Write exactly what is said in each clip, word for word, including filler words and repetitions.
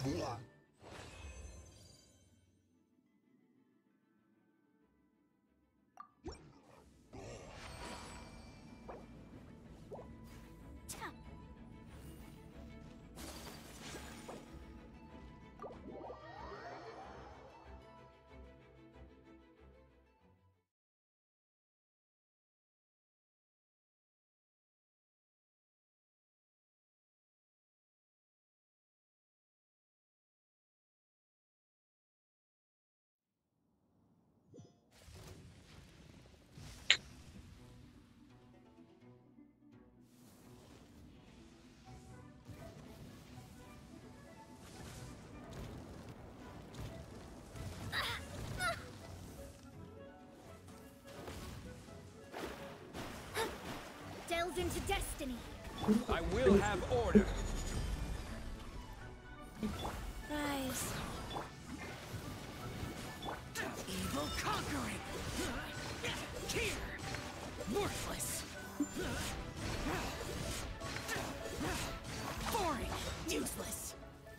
Delve into destiny. I will have order. Rise. Evil conquering. Here. Worthless. Boring. Useless.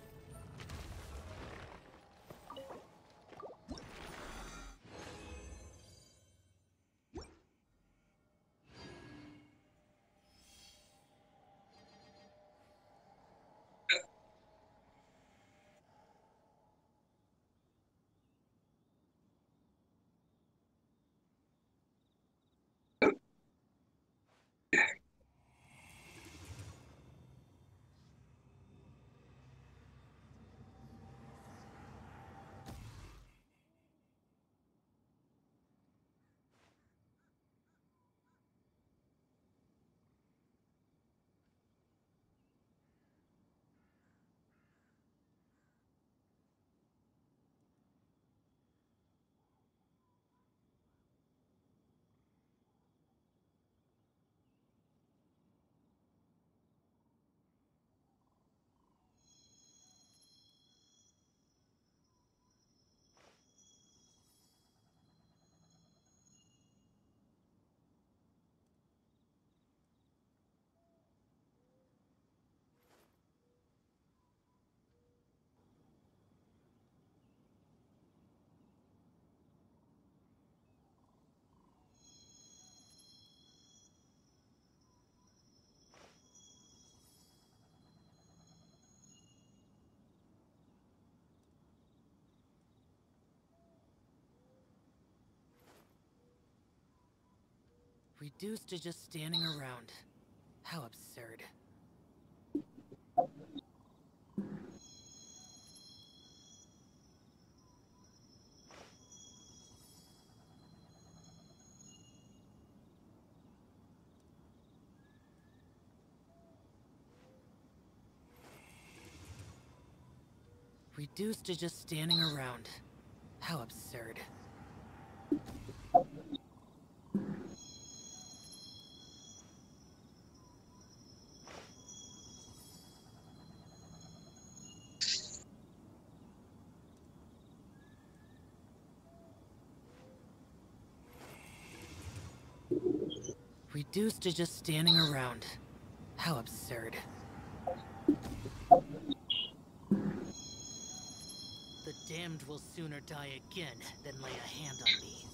Reduced to just standing around. How absurd. Reduced to just standing around. How absurd. Reduced to just standing around. How absurd. The damned will sooner die again than lay a hand on me.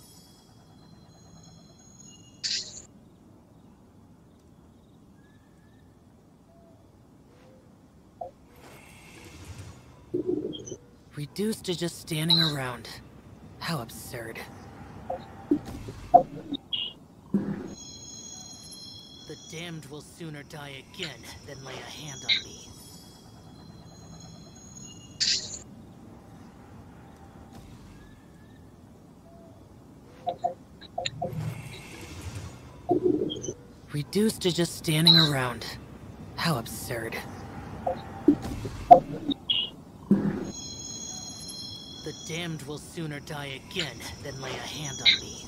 Reduced to just standing around. How absurd. The damned will sooner die again than lay a hand on me. Reduced to just standing around. How absurd. The damned will sooner die again than lay a hand on me.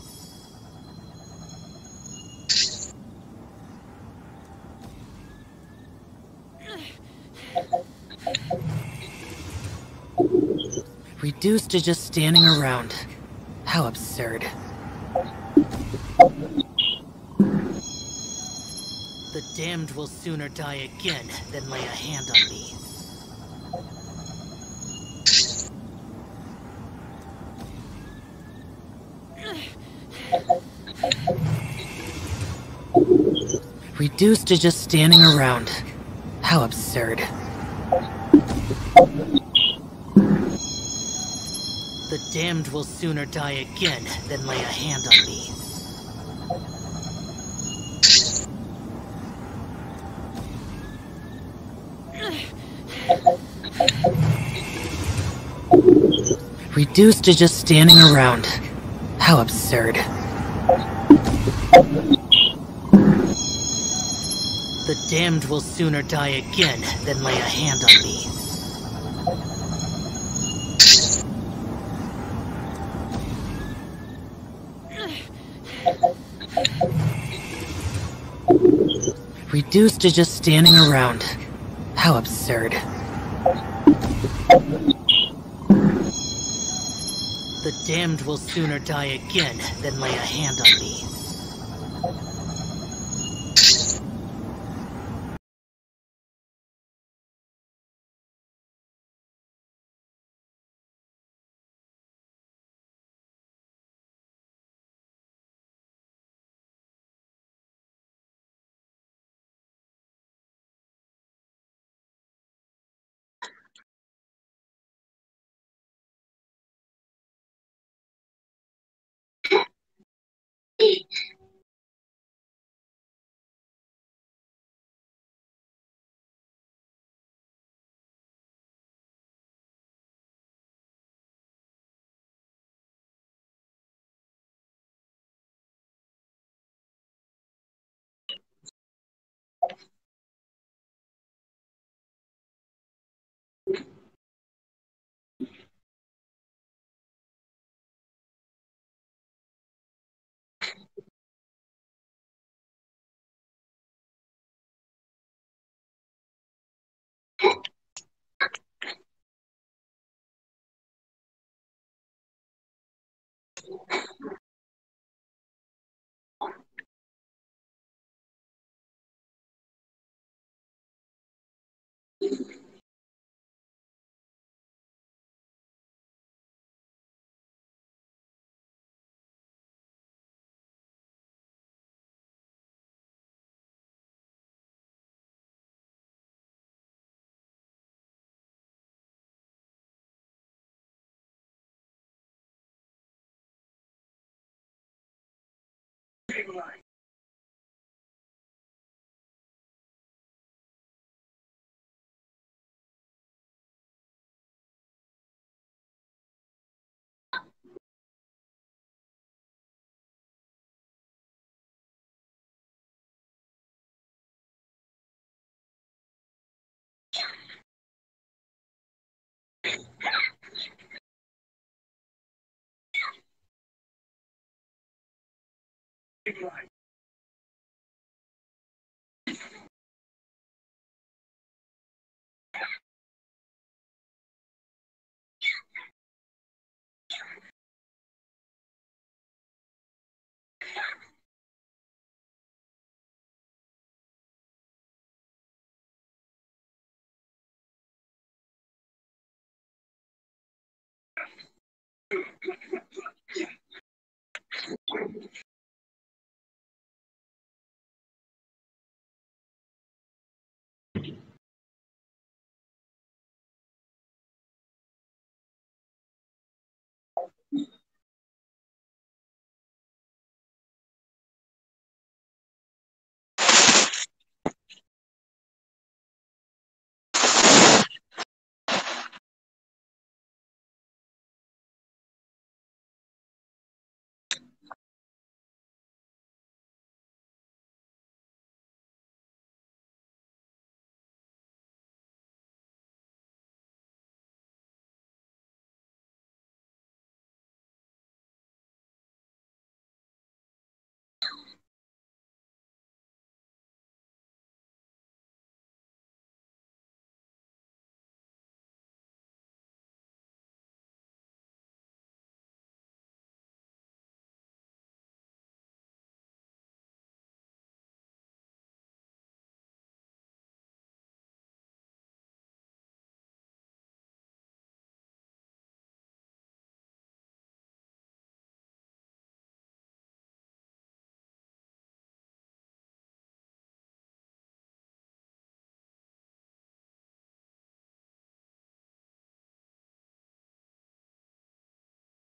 Reduced to just standing around. How absurd. The damned will sooner die again than lay a hand on me. Reduced to just standing around. How absurd. The damned will sooner die again than lay a hand on me. Reduced to just standing around. How absurd. The damned will sooner die again than lay a hand on me. Reduced to just standing around. How absurd. The damned will sooner die again than lay a hand on me.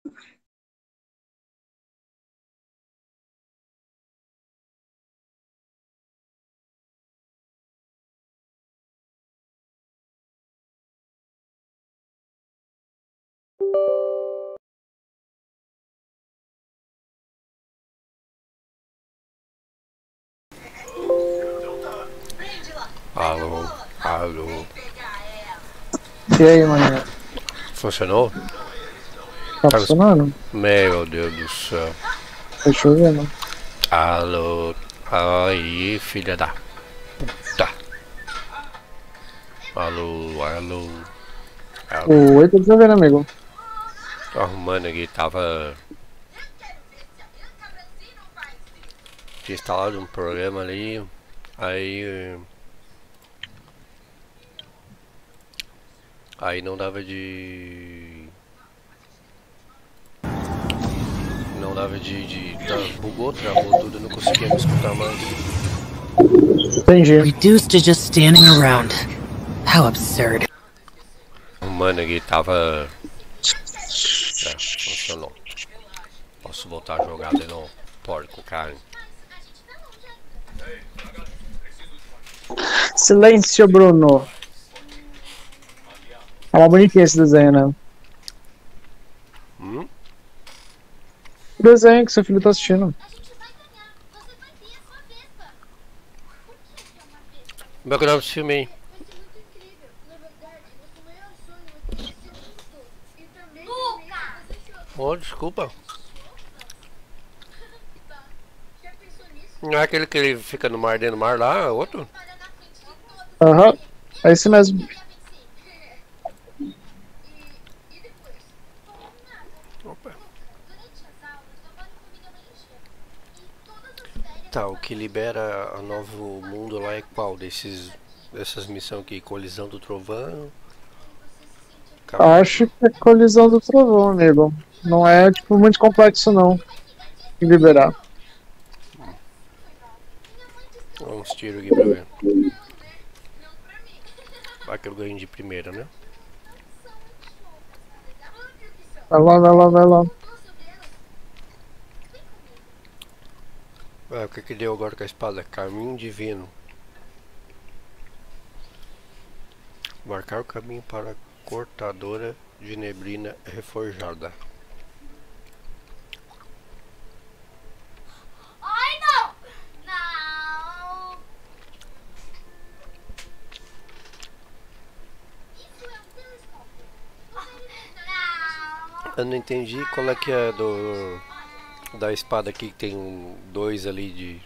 Alô, alô. E aí, mané? Funcionou? Tá funcionando? Meu Deus do céu. Tá chovendo? Alô. Aí, filha da puta. Alô, alô. alô. Oi, tá chovendo, amigo. Tô arrumando aqui, tava. Tinha instalado um programa ali. Aí. Aí não dava de. Não dava de. de tá, bugou, travou tudo, eu não conseguia me escutar mais. Entendi. Reduced to just standing around. How absurd. Mano, aqui tava. É, funcionou. Posso voltar a jogar de novo. Porco, cara. Silêncio, Bruno. É uma bonitinha esse desenho, né? Hum? O desenho que seu filho tá assistindo. Como é que é o nome desse filme aí? Oh, desculpa. Não é aquele que ele fica no mar dentro do mar lá, é outro? Aham, é esse mesmo. Opa. Tá, o que libera a novo mundo lá é qual? Desses, dessas missões aqui? Colisão do Trovão? Acabou. Acho que é colisão do trovão, amigo. Não é, tipo, muito complexo, não. De liberar. Vamos tiros aqui pra ver. Vai que eu ganho de primeira, né? Vai lá, vai lá, vai lá. Ah, o que que deu agora com a espada? Caminho divino. Marcar o caminho para a cortadora de neblina reforjada. Ai, não! Não! Isso é um telescópio. Não! Eu não entendi qual é que é do da espada aqui que tem um, dois ali de.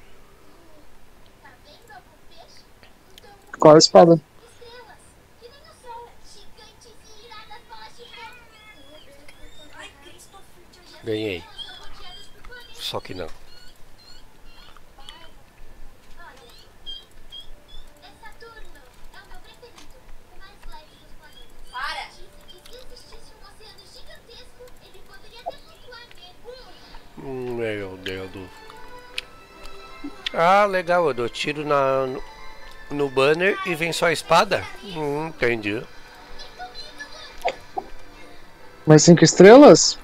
Tá vendo algum peixe? Então, Qual a espada? estrelas, que nem o sol, gigantes e iradas bolas de fogo. Ai, Christopher, Ganhei. são rodeados por planetas. Só que não. É Saturno, é o meu preferido, o mais leve dos planetas. Para! Dizem que se existisse um oceano gigantesco, ele poderia até flutuar nele. Hum, Meu Deus do. Ah, legal, eu dou tiro na, no, no banner e vem só a espada? Hum, entendi. Mais cinco estrelas?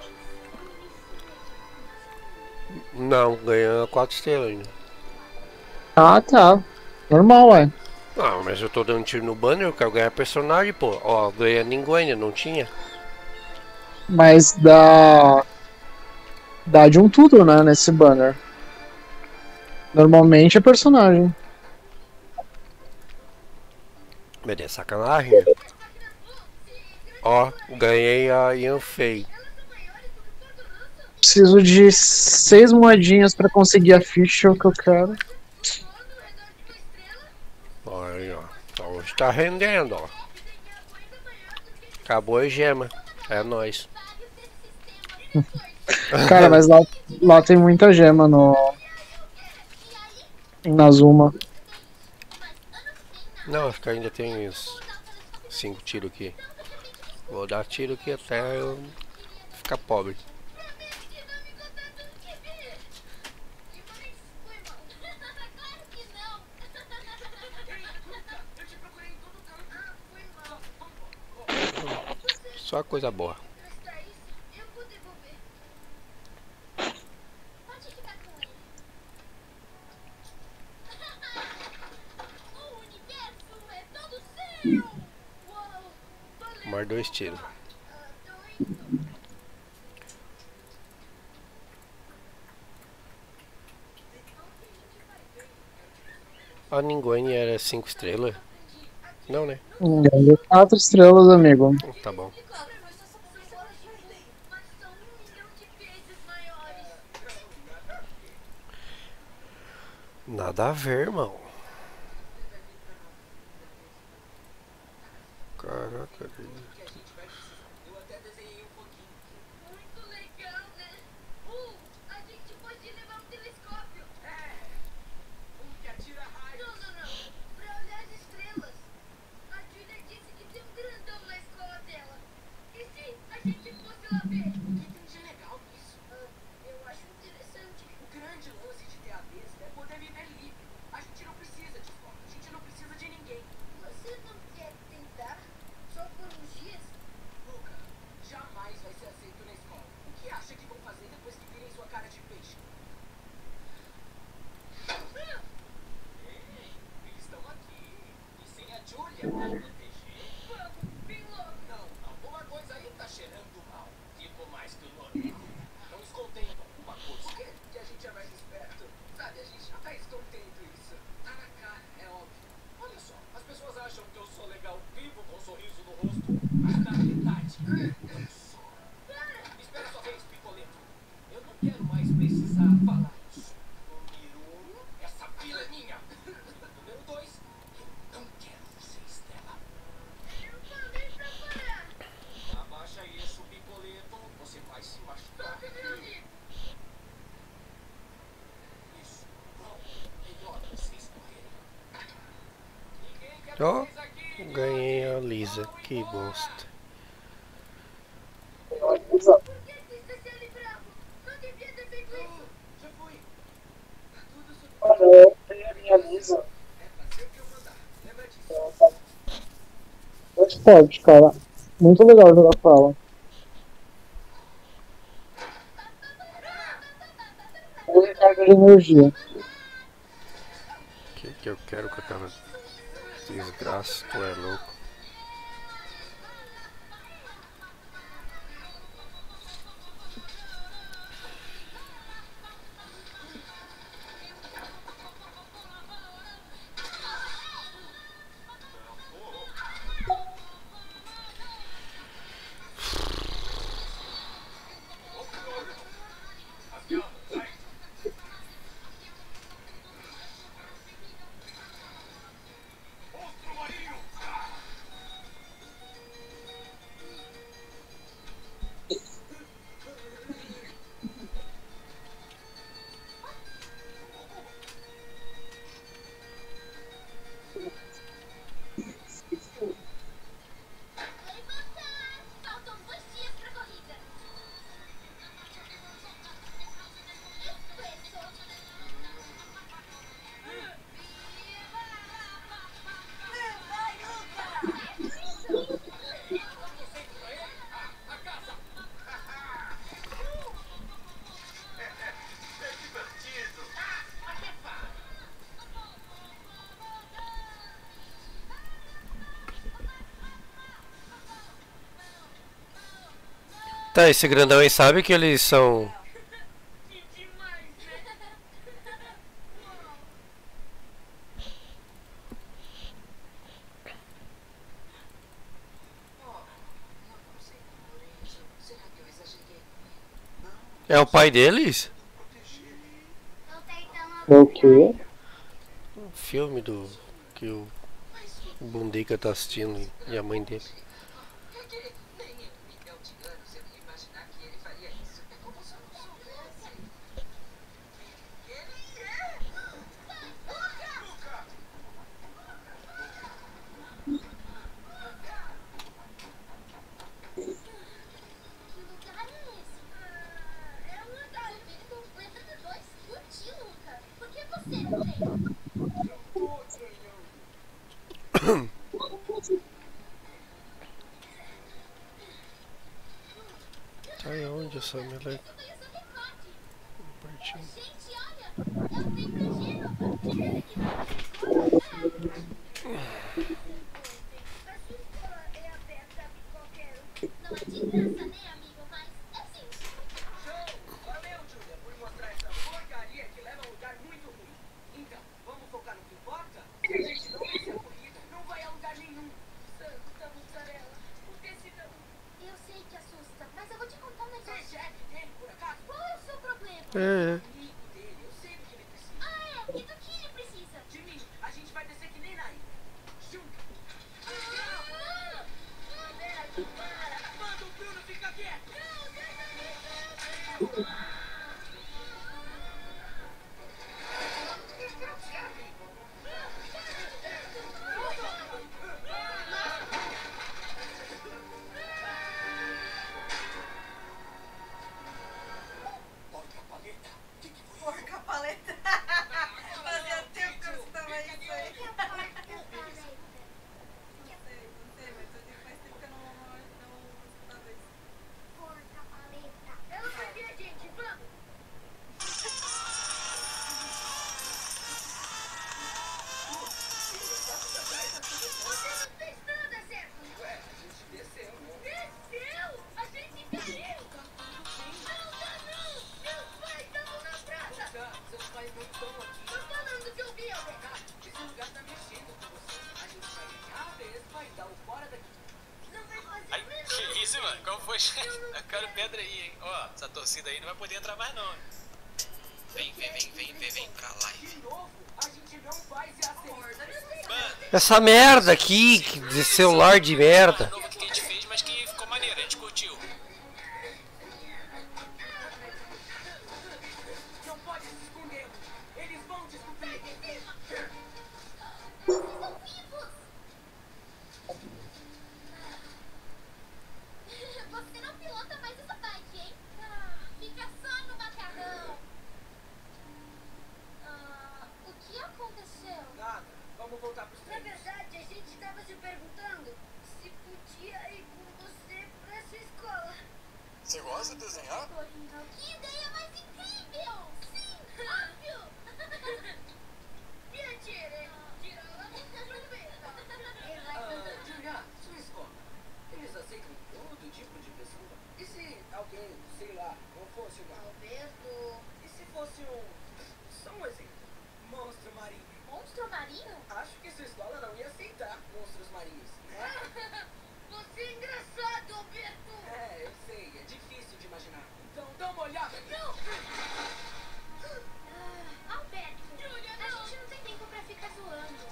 Não, ganha quatro estrelas ainda. Ah, tá. Normal, ué. Ah, mas eu tô dando tiro no banner, eu quero ganhar personagem, pô. Ó, ganha Ninguém, não tinha? Mas dá. Dá de um tudo, né? Nesse banner. Normalmente é personagem. Mas é sacanagem. Ó, ganhei a Yanfei. Preciso de seis moedinhas pra conseguir a ficha que eu quero. Olha, ó. Hoje tá rendendo, ó. Acabou a gema. É nóis. Cara, mas lá, lá tem muita gema no. Em Nazuma. Não, acho que ainda tem uns cinco tiros aqui. Vou dar tiro aqui até eu ficar pobre. Só coisa boa. mais dois tiros. A Ninguém era cinco estrelas? Não, né? Hum, quatro estrelas, amigo. Tá bom. Nada a ver, irmão. Caraca. Muito legal, né? Uh, a gente pode levar um telescópio. É. Um que atira raios. Não, não, não. Pra olhar as estrelas. A Julia disse que tem um grandão na escola dela. E se a gente fosse lá ver? O que tem de legal nisso? Ah, eu acho interessante. O grande lance de ter a besta é poder viver livre. A gente não precisa de escola. A gente não precisa de ninguém. Você não quer tentar? Só por uns dias? Luca, jamais vai ser aceito na escola. O que acha que vão fazer depois que virem sua cara de peixe? Ei, eles estão aqui. E sem a Julia pra proteger. Vamos, bem logo. Não, alguma coisa aí tá cheirando mal. Tipo mais que o nome. Não escondendo alguma coisa. Por quê? Que a gente é mais esperto. Sabe, a gente não tá escondendo isso. Tá na cara, é óbvio. Olha só, as pessoas acham que eu sou legal vivo com um sorriso no rosto. Mas na realidade, eu sou. Espera sua vez, Picoleto. Eu não quero mais precisar falar isso. Número um, essa fila é minha. Número dois, eu não quero você, Estela. Eu falei pra parar. Abaixa isso, Picoleto. Você vai se machucar. Isso. Bom, melhor vocês correrem. Ninguém quer Ó, vocês aqui. ganhei a Lisa. Que bosta. Por que quis descer ali bravo? Não devia ter feito isso. Já fui. Tá tudo sob Olha, eu tenho a minha Lisa. É fazer o que eu mandar. Lembra disso. Muito forte, cara. Muito legal jogar com ela. Boa recarga de energia. O que, que eu quero com aquela desgraça? Tu é louco. Faltam dois dias pra corrida. Tá, esse grandão aí sabe que eles são. Que demais, né? É o pai deles? Tô tentando. É o quê? O filme do. Que o Bundica tá assistindo e a mãe dele. É que nem em um milhão de anos eu ia imaginar que ele faria isso. É como se eu não soubesse. Ele é. Luca! Que lugar é esse? Ah, é um andar completa de dois. Curti, Luca. Por que você não tem? Tá aí onde essa meleca? Eu tenho essa decote. Pertinho. Gente, olha. Ela tem pra Gênova. Quer que vai? A sua escola é aberta a qualquer Valeu, Julia, por mostrar essa porcaria que leva a um lugar muito ruim. Então, vamos focar no que importa? Se a gente não vencer a corrida, não vai a lugar nenhum. Santa mussarela, por que se não? Eu sei que assusta, mas eu vou te contar um negócio. Você é chefe dele, por acaso? Qual é o seu problema? É. Amigo dele, eu sei do que ele precisa. Ah, é? E do que ele precisa? De mim, a gente vai descer que nem na ilha. Junto. Ah, Roberto, para! Manda o Bruno ficar quieto. Não, sai daí, não! Porca paleta. O que que foi isso? Porca paleta. Fazia tempo que eu escutava isso aí. Não sei, não sei, mas eu digo faz tempo que eu não, não, não escutava isso. Porca paleta! Eu não sabia, gente. Vamos. Você não fez nada, certo? Ué, a gente desceu, né? Desceu! A gente caiu! Não, tá não! Meus pais estavam na praça! Tá, seus pais não estão aqui. Tô falando do que eu vi, Albert. Cara, esse lugar tá mexendo com você. A gente vai ganhar a vespa e dar o fora daqui. Não vai fazer Ai, menos. que isso, mano? Como foi? Eu quero pedra aí, hein? Ó, essa torcida aí não vai poder entrar mais, não. Vem, vem, vem, vem, vem, vem pra lá. De novo, a gente não vai ser aceito. Mano, Essa merda aqui, que- de celular de merda. novo que a gente fez, mas que ficou maneiro, a gente curtiu. Não pode se esconder. Eles vão descobrir. Vocês são vivos! Você não pilota mais essa bike, hein? Ah, fica só no macarrão! Ah, o que aconteceu? Nada, vamos voltar pros Na treinos. verdade, a gente tava se perguntando se podia ir com você pra sua escola. Você gosta de desenhar? Que ideia mais incrível! Sim, óbvio! Minha tia, tira ela do proveta. Ele vai Ah, fazer. Julia, sua escola. Eles aceitam todo tipo de pessoa? E se alguém, sei lá, não fosse uma... Alberto. E se fosse um... Só um exemplo. Monstro marinho. Monstro marinho? Acho que sua escola não ia aceitar monstros marinhos, né? Você é engraçado, Alberto. É, eu sei, é difícil de imaginar. Então dá uma olhada. Não. Alberto, Júlia, a não. gente não tem tempo pra ficar zoando.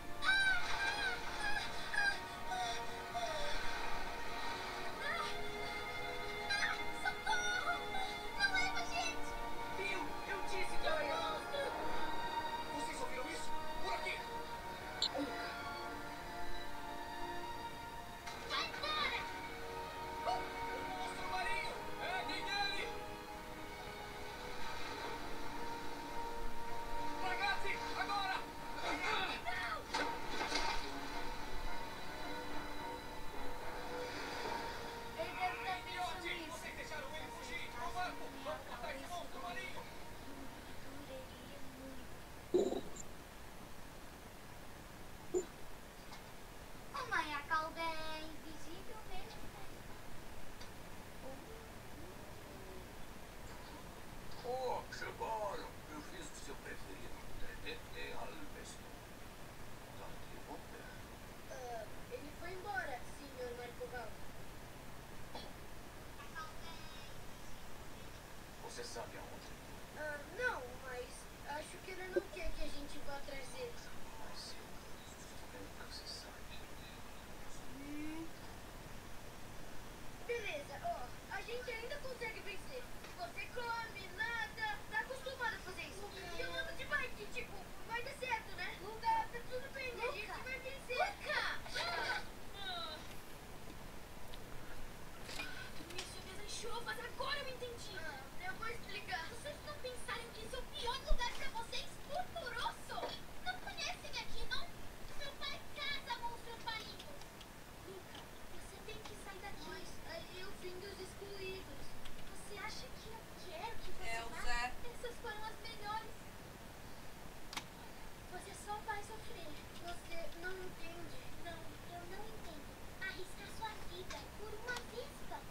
Socorro! Não leva a gente! Viu? Eu disse que ela ia... Vocês ouviram isso? Por aqui! Vai embora! Monstro marinho! Peguem ele! Ragazzi, agora! Ele deve estar pensando Miotti, isso. vocês deixaram ele fugir! No barco! Vamos matar esse monstro marinho! O Mayacal bem visível mesmo. Oh, chegaram! Eu fiz o seu preferido. Tenente Alvesto. Tá de volta. Ah, ele foi embora, senhor Marco Val. Você sabe aonde? Ah, não, mas acho que ele não quer que a gente vá atrás dele. Mas eu nunca se sabe. Beleza, ó, a gente ainda consegue vencer. Você come, nada, tá acostumado a fazer isso. E eu ando de bike, tipo, vai dar certo, né? Luca, tá tudo bem, a gente vai vencer. Luca! Me chama as chuvas, agora eu entendi. Ah, eu vou explicar. Vocês não pensaram que esse é o pior lugar pra vocês? Purpuroso! Não conhecem aqui, não? Meu pai caça monstros marinhos. Luca, você tem que sair daqui. Mas aí eu vim dos excluídos. Você acha que eu quero que você É, o vá? Zé. Essas foram as melhores. Você só vai sofrer. Você não entende. Não, eu não entendo. Arriscar sua vida por uma vista.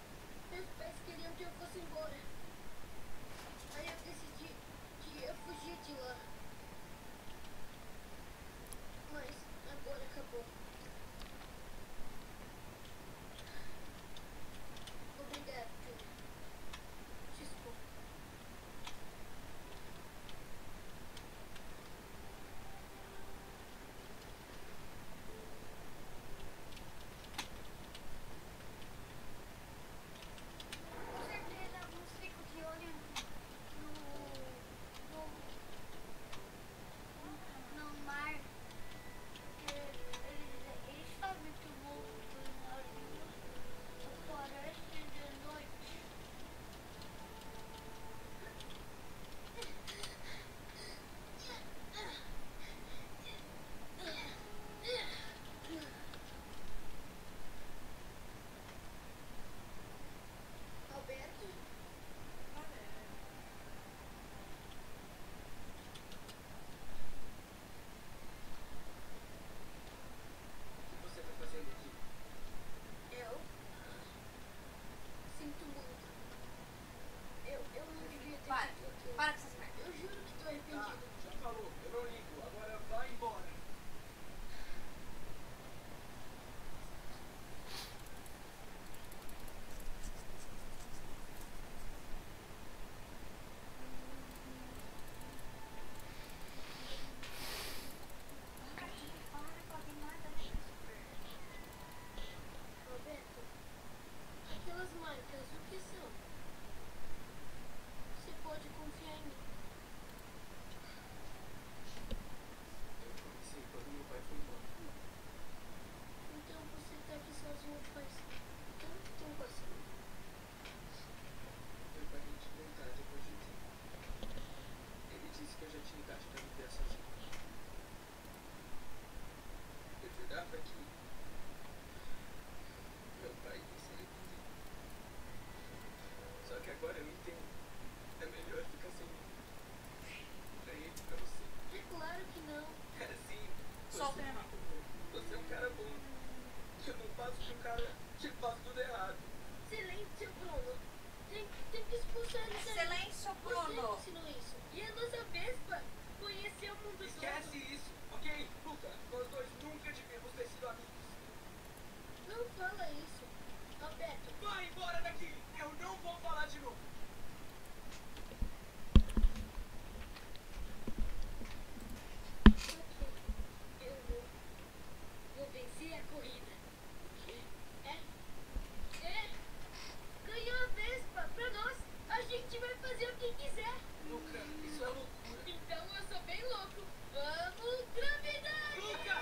Agora eu entendo. É melhor ficar sem mim. Ganhei pra você. É claro que não. É sim. Solta a minha mão. Você é um cara bom. Eu não faço que um cara que faz tudo errado. Silêncio, Bruno. Tem, tem que expulsar ele daí. Silêncio, Bruno. Você ensinou isso. E a nossa Vespa conheceu o mundo Esquece todo. isso, ok? Luca, nós dois nunca devíamos ter sido amigos. Não fala isso. Roberto, Vai embora daqui! Eu não vou falar de novo. ok. Eu vou. Vou vencer a corrida. É? É? Ganhou a Vespa pra nós. A gente vai fazer o que quiser. Luca, isso é loucura. Então eu sou bem louco. Vamos, gravidade! Luca!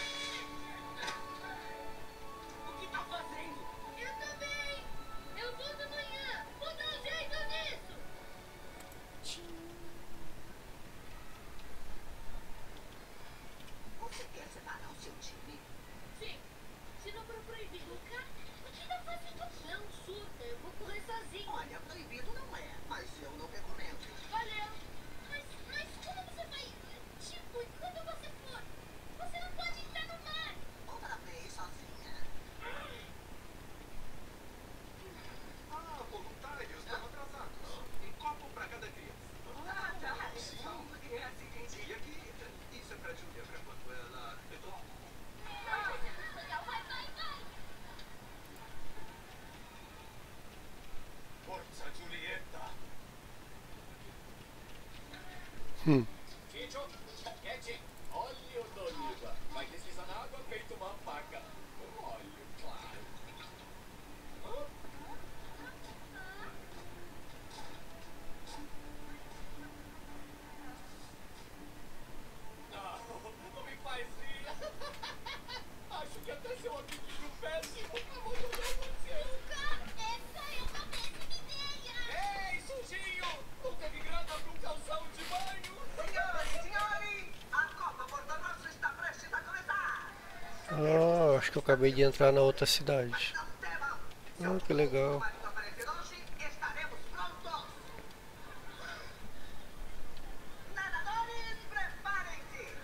O que tá fazendo? Eu também! Eu volto amanhã! Vou dar um jeito nisso! Você quer separar o seu time? Sim, se não for proibido. Luca, o que tá fazendo? Não surta, eu vou correr sozinho. Olha, proibido não é, mas eu não recomendo. Valeu! Mas, mas como você vai? Tipo, e quando você for? Você não pode entrar no mar! Outra vez sozinha. Ah, voluntários, estão atrasados. Um copo pra cada criança. Ah, tá. Então, É assim que entendi aqui. Isso é pra Julia, pra quando ela retorna. Vai, vai, vai, vai, vai! Força, Julieta! Hum. Tito, Ed, óleo d'oliva. Vai deslizar na água feito uma faca. Com óleo, claro. Hã? Não, não me faz rir. Acho que até seu amiguinho péssimo abandonou você. Essa é uma péssima ideia! Ei, sujinho! Não teve grana pra um calção de banho? Senhoras e senhores, a Copa Porto Rosso está prestes a começar. Ah, acho que eu acabei de entrar na outra cidade. Não temam. Ah, que legal. Quando aparecer hoje, estaremos prontos. Nadadores, preparem-se.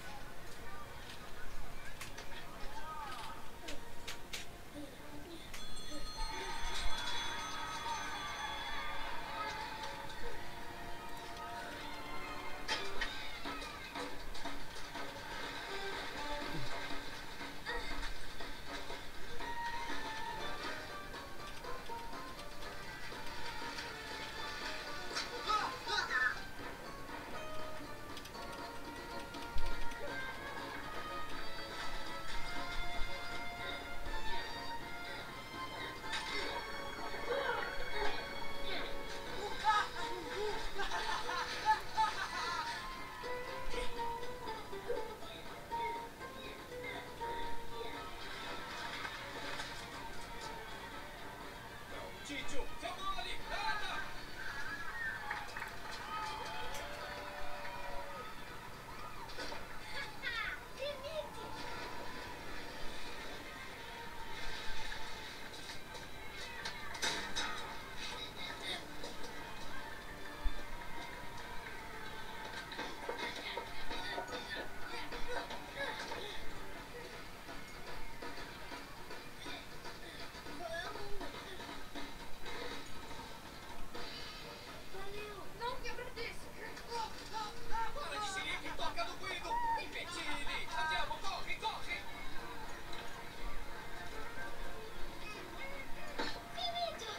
Tito, seu mole! Nada! Limite! Valeu! Não quebra disso! Para de xerife, toca no Guido! Impetile! Andiamo, corre, corre! Limite!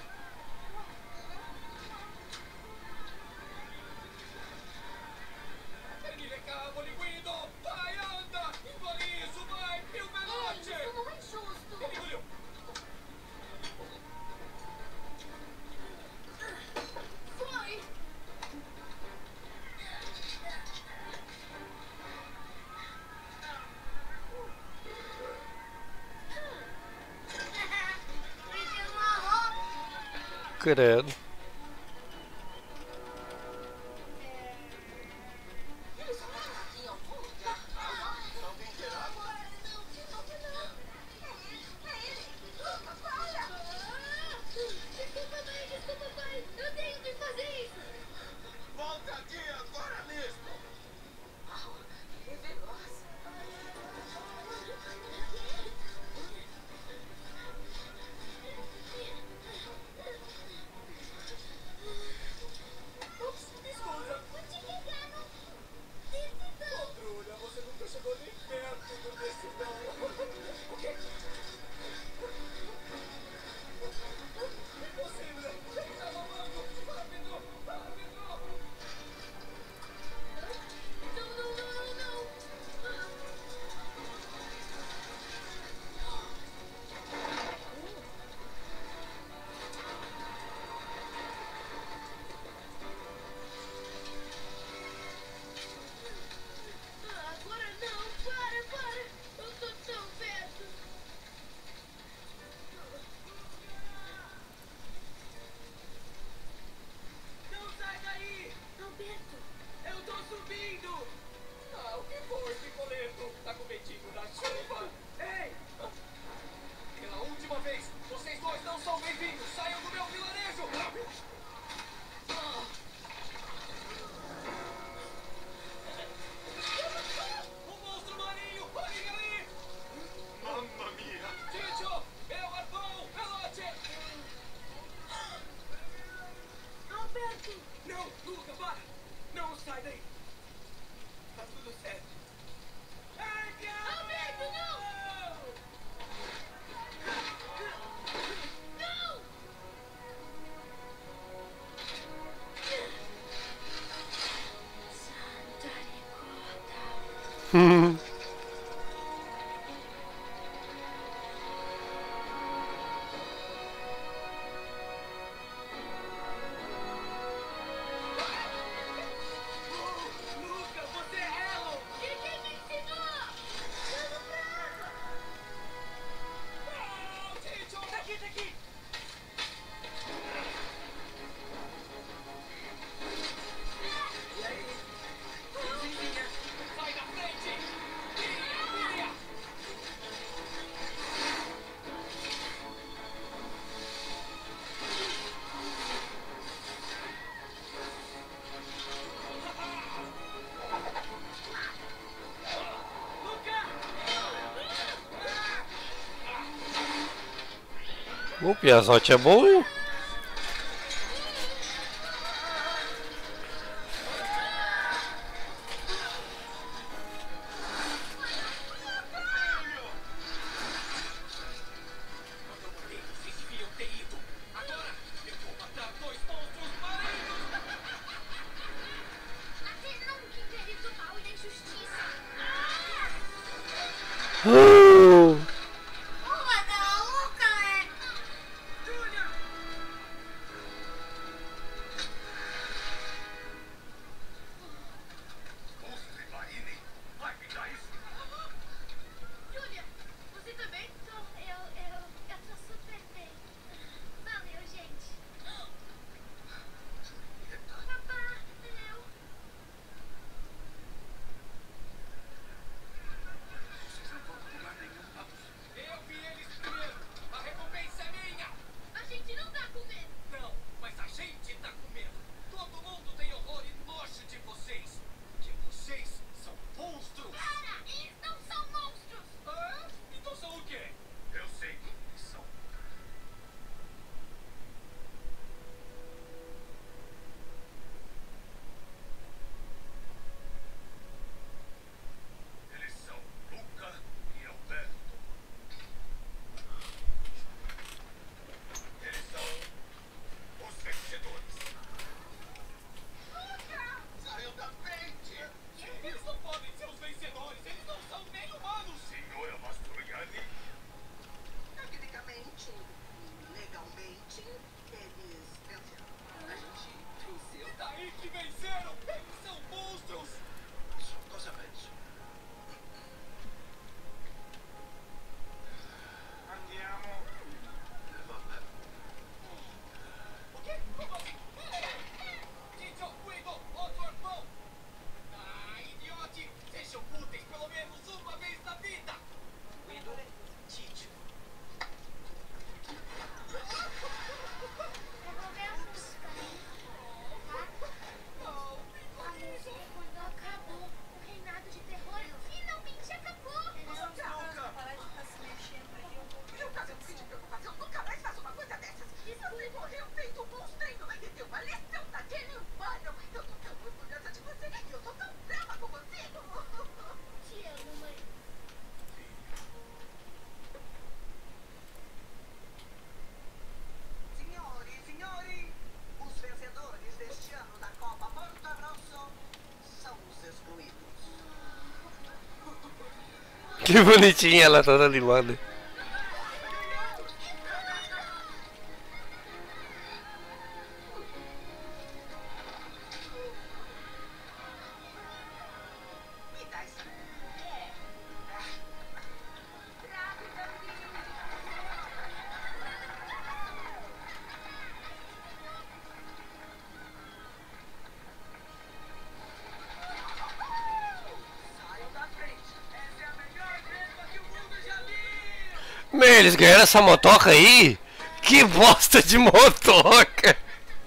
Prendi le cavoli, Guido! Vai, anda! Engoli isso, vai! Più veloce! Isso não é justo! Ele engoliu! Foi! Me deu uma roupa! Credo. Eles moram aqui em algum lugar. Alguém quer água? Não, de novo não! É ele! É ele! Para! Desculpa, mãe! Desculpa, pai! Papai, eu tenho que fazer isso. Volta aqui agora mesmo! Que veloz. Ups, desculpa. Patrulha, você nunca chegou nem perto do decidão. O quê? Impossível. Ele tá mamando. Rápido, rápido. Não, não, não, não, não. Agora não, para, para. Eu tô tão perto. Não sai daí. Alberto, Eu tô subindo. Ah, o que foi, picoleto? Tá com medinho da chuva? Ei! Pela última vez, vocês dois não são bem-vindos. Saiam do meu vilarejo. Ah. Um monstro marinho! Olhem ali! Mamma mia! Tito! Meu arpão! Pelote! Alberto. Não! Luca, para! Não sai daí! Tá tudo certo. Edgar! Alberto, não! Não! Santa Ricota. Luca, você é Elo! E quem me ensinou? Vamos pra água. Não, Tito! Tá aqui, tá aqui! E aí? Vizinha, sai da frente! Vira, vira! O Piazote é bom, hein? Vocês deviam ter ido! Agora eu vou matar dois monstros marinhos! Até nunca entende do mal e da injustiça. Uma da louca, é. Júlia! Monstro Marini? Vai me dar isso? Júlia, você tá bem? Tô, eu, eu, eu tô super bem. Valeu, gente. Papá, eu... Vocês não vão pular Que bonitinha ela toda animada. Me dá isso. É. Saiam da frente. Essa é a melhor greva que o mundo já viu. Meu, eles ganharam essa motoca aí? Que bosta de motoca!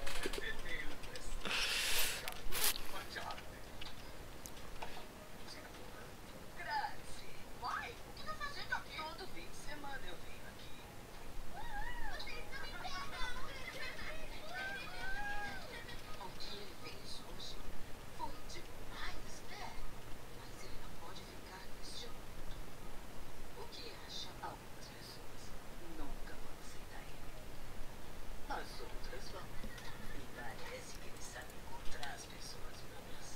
Grazie. Vai, o que tá fazendo aqui? Todo fim de semana eu venho aqui. Vocês não me pegam! O que ele fez hoje foi demais, né? Mas ele não pode ficar neste mundo. O que acha? Algumas pessoas nunca vão aceitar ele. As outras vão. E parece que ele sabe encontrar as pessoas boas.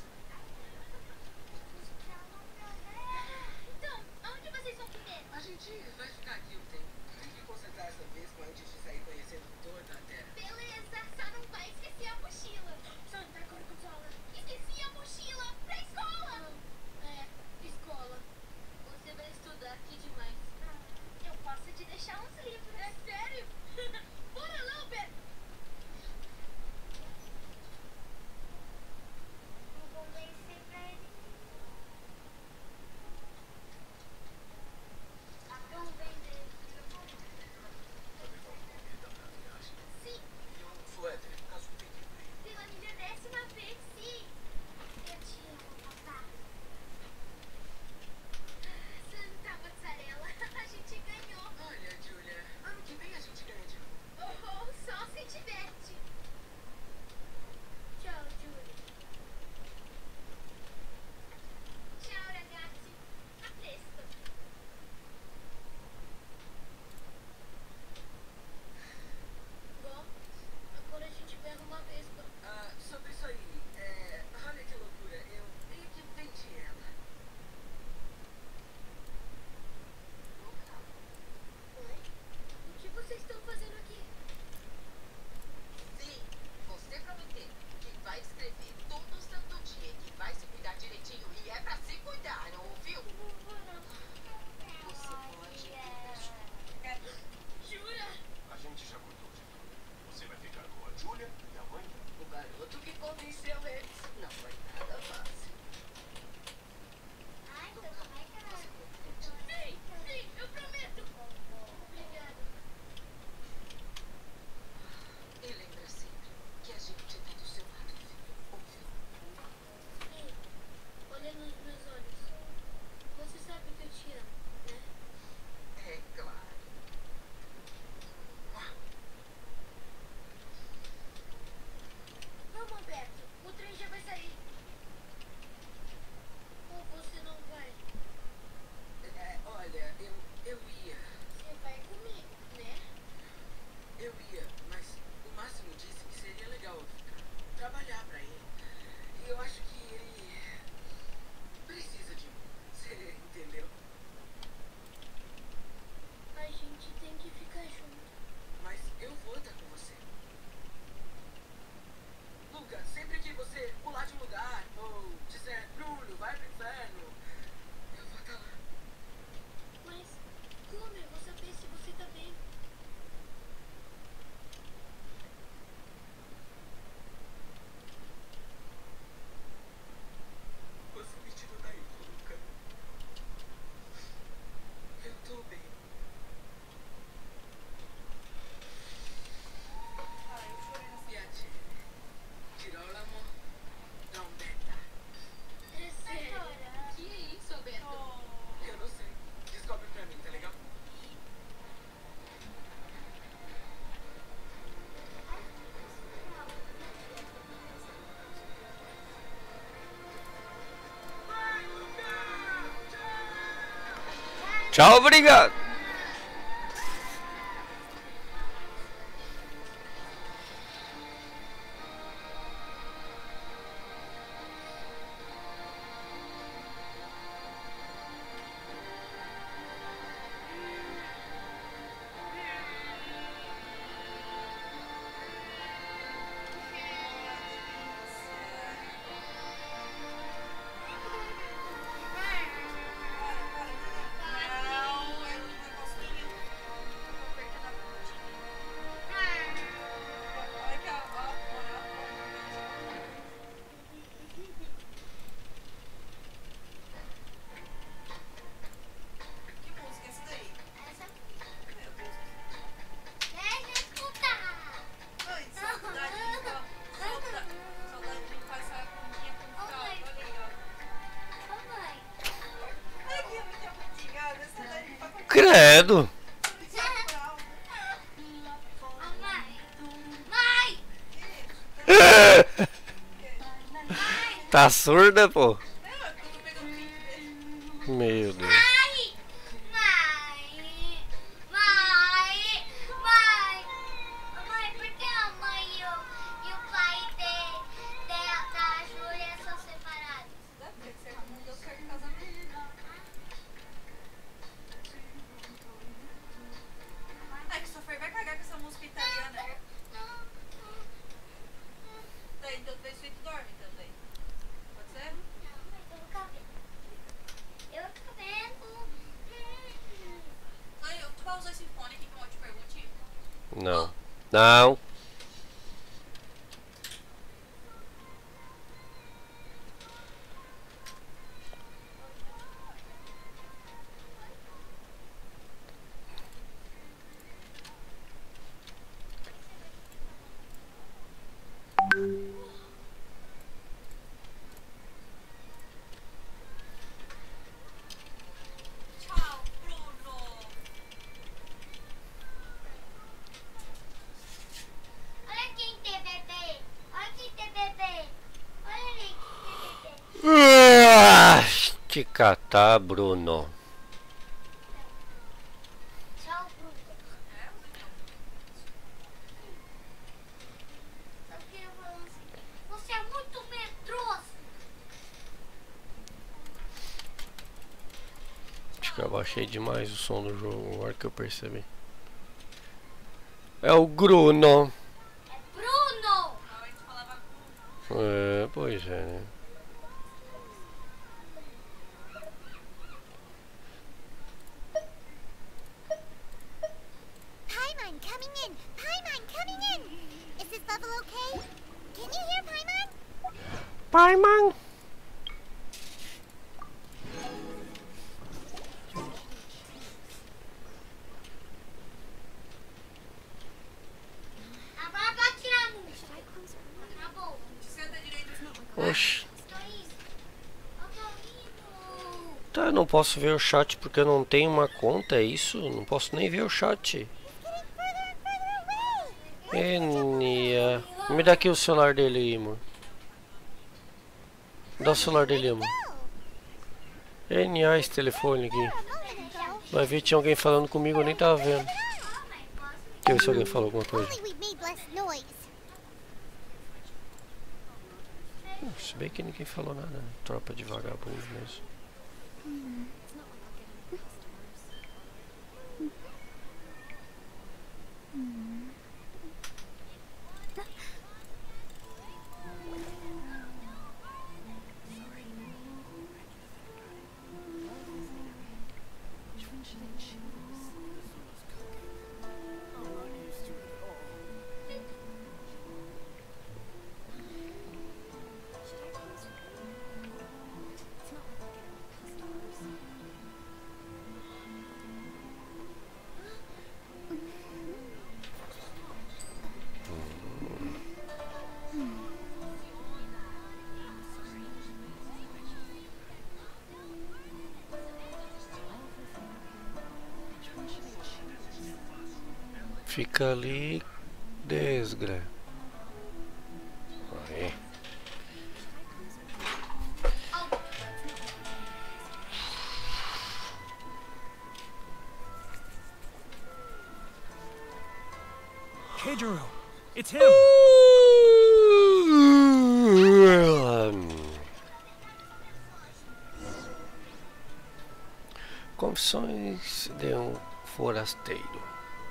Então, aonde vocês vão primeiro? A gente vai ficar aqui um tempo. Tem que consertar essa vespa antes de sair conhecendo toda a terra. Beleza, só não vai esquecer a mochila. Santa Gorgonzola. Esqueci a mochila pra escola. É, escola. Você vai estudar aqui demais. Eu posso te deixar uns livros. É sério? Bora lá, Beto. Vou convencer pra ele. Vamos vender. Sim. E um suéter, caso fique frio. Pela milionésima vez, sim. Eu te amo, papá. Santa mozzarella, a gente ganhou. Olha, Julia, ano que vem a gente ganha de novo. Oh, só se diverte. Tchau, Julie. Tchau, ragazzi. A presto. Bom, agora a gente pega uma vespa. Ah, sobre isso aí, é... olha que loucura, eu meio que vendi ela. Oi? O que vocês estão fazendo aqui? Sim, você prometeu que vai escrever todo santo dia e que vai se cuidar direitinho. E é pra se cuidar, não ouviu? Você pode ir pra escola. Jura? A gente já cuidou de tudo. Você vai ficar com a Julia e a mãe. O garoto que convenceu eles não foi nada fácil. Ai, seu pai, caralho. Sim, sim, eu prometo. Obrigada. E lembra sempre que a gente tá do seu lado, filho. Ouviu? Ei, olha nos meus olhos. Você sabe que eu te amo, né? É claro. Vamos, Alberto. O trem já vai sair. Ou você não vai? É, olha, eu, eu ia. Você vai comigo, né? Eu ia, mas o Máximo disse que seria legal eu ficar. Trabalhar pra ele. E eu acho que ele precisa de mim. Você entendeu? A gente tem que ficar junto. Mas eu vou estar com você. Luca, sempre que você pular de um lugar ou disser, Bruno, vai pro inferno, eu vou estar lá. Mas como eu vou saber se você tá bem? Você me tirou daí, Luca. Eu tô bem. Piacere. Girolamo Gambetta. É sério. Que isso, Alberto? Eu não sei. Descobre pra mim, tá legal? Vai, Luca! Tchau, obrigado! credo. Tá surda, pô? Meu Deus. Mãe! Mãe! Mãe! Mãe! Mãe, por que a mãe e o, e o pai de, de, da Júlia são separados? Deve ser que não deu certo o casamento. Ai, que sofrer vai cagar com essa música italiana. Daí, então tu vê tu dorme também. Pode ser? Eu tô vendo. Eu tô vendo. Ai, tu vai usar esse fone aqui que eu te pergunte? Não. Não. Tchau, Bruno. Olha quem tem bebê. Olha quem tem bebê. Olha ali quem tem bebê. Ah, te catar, Bruno. Tchau, Bruno. Só queria falar assim. Você é muito medroso. Acho que eu abaixei demais o som do jogo, agora que eu percebi. É o Bruno. É Bruno. A gente falava Bruno. É, pois é, né? Paimon coming in. Paimon coming in. Is this level okay? Can you hear Paimon? Paimon. Agora pode tirar a música. Acabou. Senta direito. Oxi. Estou indo. Eu tô indo. Tá, eu não posso ver o chat porque eu não tenho uma conta, é isso? Não posso nem ver o chat. Enia. Me dá aqui o celular dele aí, amor. Me dá o celular dele, amor. Enia, esse telefone aqui. Vai ver, tinha alguém falando comigo, eu nem tava vendo. Deixa eu ver se alguém falou alguma coisa. Hum, se bem que ninguém falou nada, né? Tropa de vagabundos mesmo. Fica ali, desgra. Aí. Keijiro, it's him. Confissões de um forasteiro.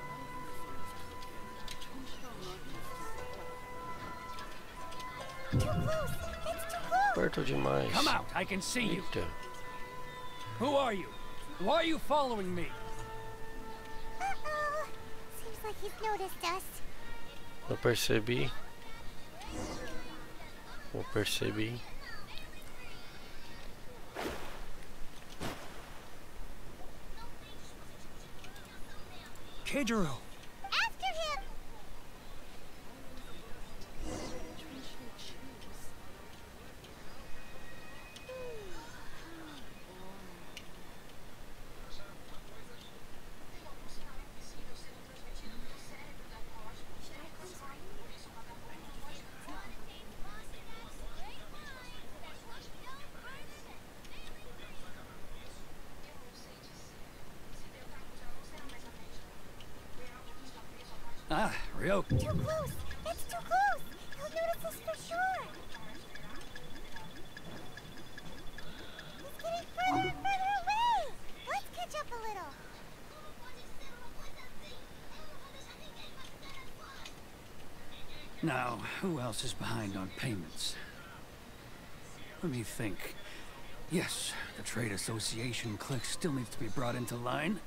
Perto demais. Come out, I can see you. Eita. Who are you? Why are you following me? Uh-oh. Seems like he's noticed us. Eu percebi. Eu percebi. Keijiro. After him. Ah, Ryoko. Too close! That's too close! He'll notice us for sure! He's getting further and further away! Let's catch up a little! Now, who else is behind on payments? Let me think. Yes, the Trade Association clique still needs to be brought into line.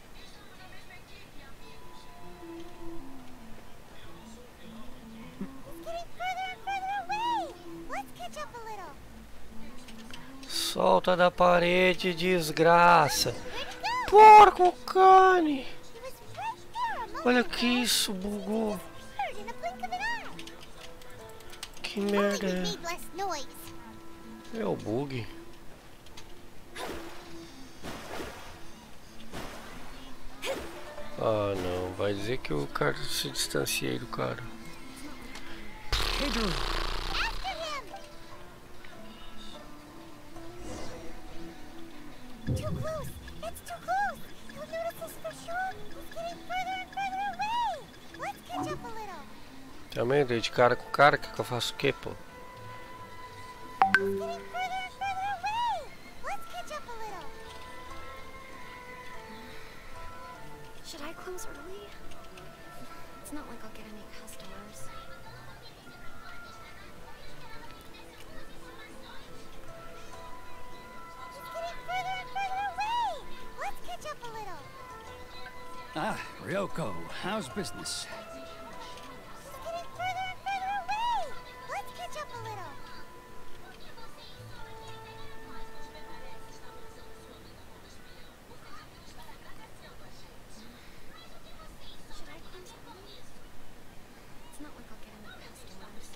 He's getting further and further away! Let's catch up a little! Solta da parede, desgraça. Porco cane. He was right there a moment Olha ago. que isso, bugou. Heard in a blink of an eye. Que Only merda we é? made less noise. É o bug. Ah não, vai dizer que o cara se distanciei do cara. Pedro! After him! Too close! It's too close! He'll notice us for sure! He's getting further and further away! Let's catch up a little! Também dei de cara com o cara, que, que eu faço o quê, pô? He's getting further and further away! Let's catch up a little! Should I close early? It's not like I'll get any customers. He's getting further and further away! Let's catch up a little! Ah, Ryoko, how's business? He's getting further and further away! Let's catch up a little! Should I close early? It's not like I'll get any customers.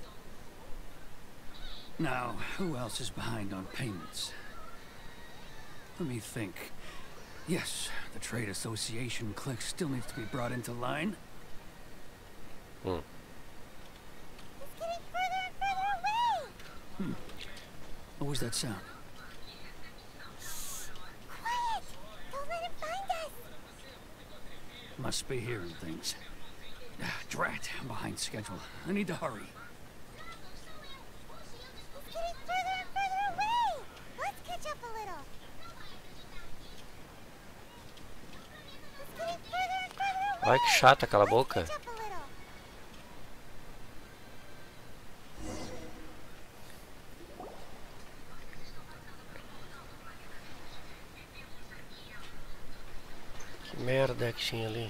Now, who else is behind on payments? Let me think. Yes, the Trade Association clique still needs to be brought into line. Hmm. He's getting further and further away! Hmm. What was that sound? Quiet! Don't let him find us! Must be hearing things. Ah, drat, I'm behind schedule. I need to hurry. He's getting further and further away! Let's catch up a little! He's getting further and further away! Ai que chata, cala a boca. Let's catch up a little! Que merda é que tinha ali?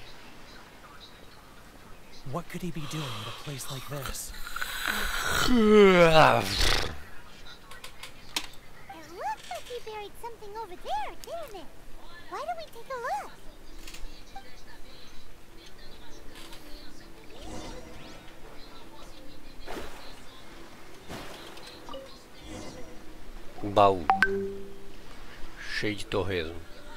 What could he be doing at a place like this? It looks like he buried something over there, didn't it? Why don't we take a look? Um baú cheio de torresmo.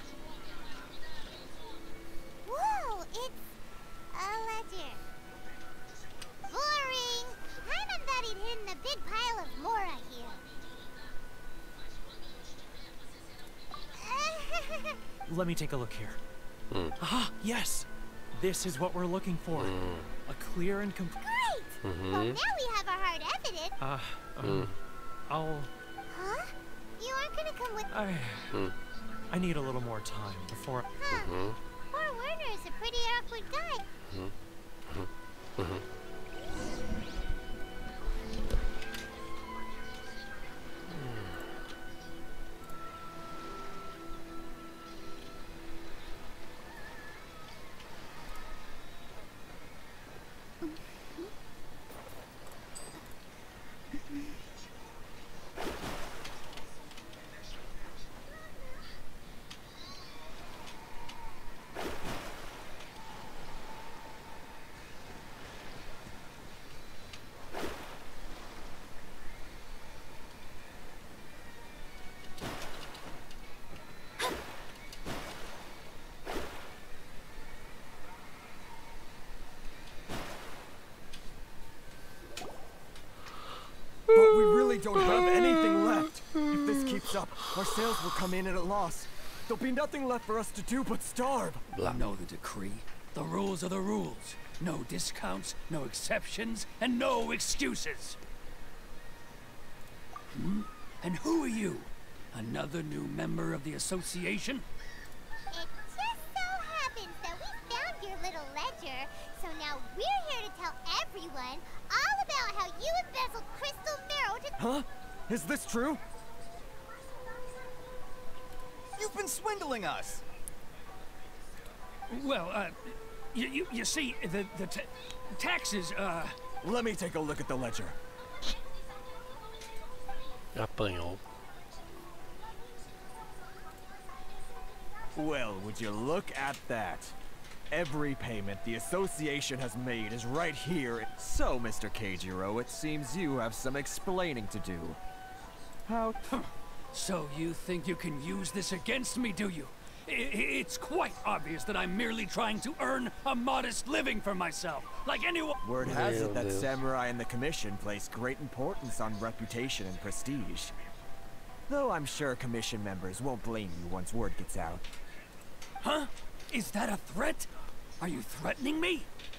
Whoa, it's a ledger. Boring! Hyman thought he'd hidden a big pile of Mora here. Let me take a look here. Hmm. Ah, yes! This is what we're looking for. Hmm. A clear and complete... Great! Mhm. Well, now we have our hard evidence. Uh, um, Hmm. I'll... Huh? You aren't gonna come with... I... Hmm. I need a little more time before... Huh. Mhm. Poor Werner is a pretty awkward guy. Mhm. Mhm. But we really don't have anything left. If this keeps up, our sales will come in at a loss. There'll be nothing left for us to do but starve. You know the decree. The rules are the rules. No discounts, no exceptions, and no excuses. Hmm? And who are you? Another new member of the association? It just so happens that we found your little ledger, so now we're here to tell everyone all about how you embezzled crystal marrow to— Huh? Is this true? You've been swindling us! Well, uh, you, you, you see, the, the ta taxes, uh... Let me take a look at the ledger. Apanhou. Well, would you look at that? Every payment the association has made is right here. So, Mister Keijiro, it seems you have some explaining to do. How? So you think you can use this against me, do you? I it's quite obvious that I'm merely trying to earn a modest living for myself, like anyone— Word has it that Samurai and the Commission place great importance on reputation and prestige. Though I'm sure Commission members won't blame you once word gets out. Huh? Is that a threat? Are you threatening me?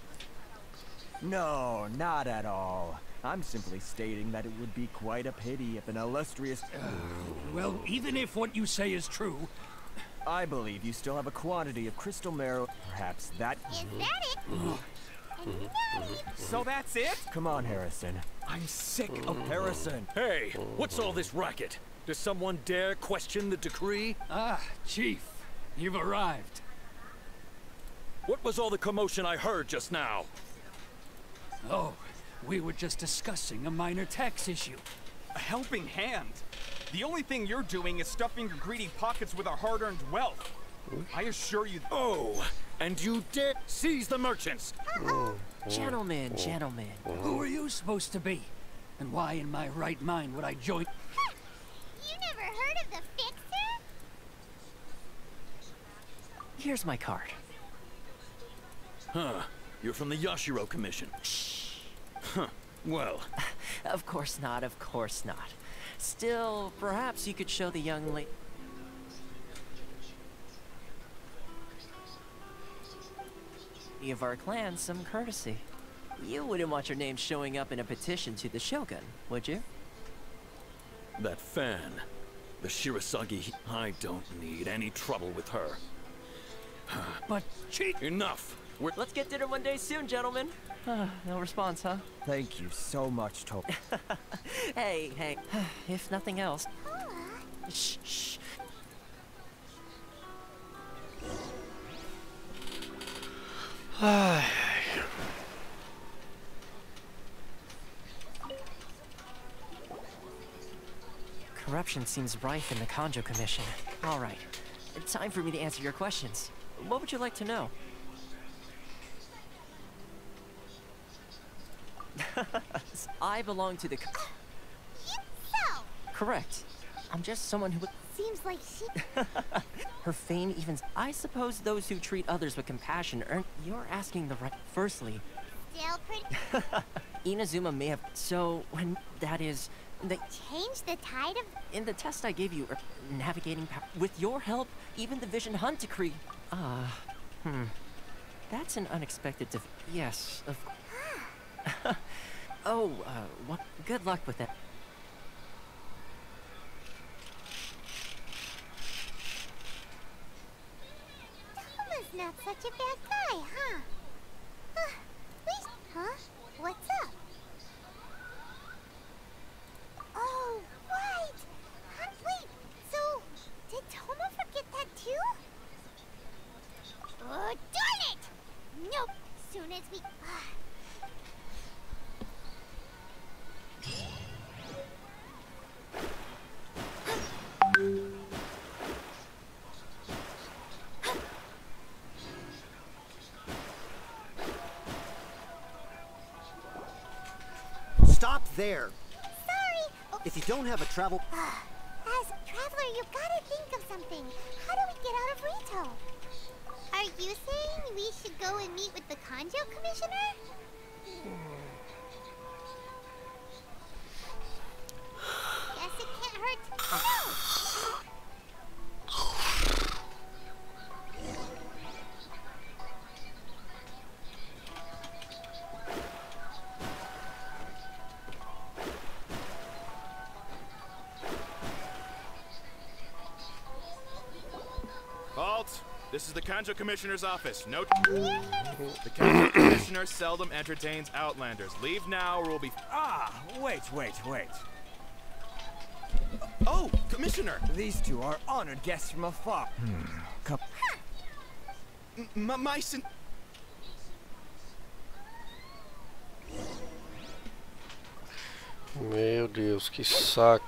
No, not at all. I'm simply stating that it would be quite a pity if an illustrious— Uh, well, even if what you say is true— I believe you still have a quantity of crystal marrow. Perhaps that— Is that it? And So that's it? Come on, Harrison. I'm sick of Harrison. Hey, what's all this racket? Does someone dare question the decree? Ah, Chief, you've arrived. What was all the commotion I heard just now? Oh, we were just discussing a minor tax issue. A helping hand? The only thing you're doing is stuffing your greedy pockets with our hard-earned wealth. I assure you— Oh, and you dare seize the merchants! Gentlemen, gentlemen. Who are you supposed to be? And why in my right mind would I join— You never heard of the Fixer? Here's my card. Huh. You're from the Yashiro Commission. Huh. Well. Of course not, of course not. Still, perhaps you could show the young lady of our clan some courtesy. You wouldn't want your name showing up in a petition to the Shogun, would you? That fan. The Shirasagi. I don't need any trouble with her. But, Chief— Enough! We're Let's get dinner one day soon, gentlemen. Uh, no response, huh? Thank you so much, Toby. Hey, hey. If nothing else— Shh, shh. Corruption seems rife in the Kanjo Commission. All right. Time for me to answer your questions. What would you like to know? I belong to the— So, Correct. I'm just someone who— seems like she— Her fame even— I suppose those who treat others with compassion earn— You're asking the right— Firstly, still pretty— Inazuma may have— So, when— That is— The— change the tide of— In the test I gave you, er, navigating power— With your help, even the Vision Hunt Decree— Ah, uh, hmm. That's an unexpected def- Yes, of course. Oh, uh, what? Good luck with that. Toma's not such a bad guy, huh? Huh? Wait, huh? What's up? Oh, right! Huh? Wait, so did Toma forget that too? Oh, darn it! Nope. Soon as we— Stop there! Sorry! Oh. If you don't have a travel... As a traveler, you gotta think of something. How do we get out of Rito? Are you saying we should go and meet with the Kanjo Commissioner? Guess it can't hurt to know. This is the Kanjo Commissioner's office. No. The Kanjo Commissioner seldom entertains Outlanders. Leave now or we'll be. Ah, wait, wait, wait. Oh, Commissioner! These two are honored guests from afar. Hmm. Come. M my sin. Meu Deus, que saco.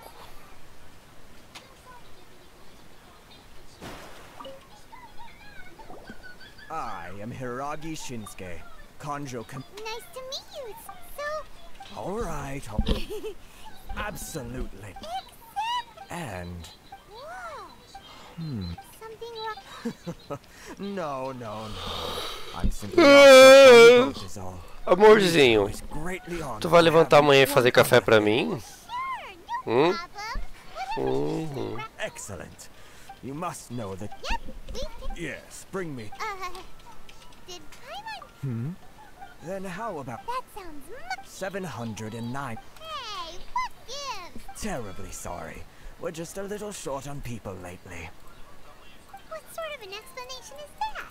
I am Hiragi Shinsuke, Kanjo Com- Nice to meet you. So... All right. Absolutely. And... Whoa. Hmm. Something wrong? no, no, no. I'm simply not so is all. Amorzinho, tu vai levantar amanhã e fazer café pra mim? Hum? Uhum. Excellent. You must know that. Yes, bring me. Uh, did Paimon... Hmm? Then how about... That sounds much... seven hundred nine. Hey, what gives? Terribly sorry. We're just a little short on people lately. What sort of an explanation is that?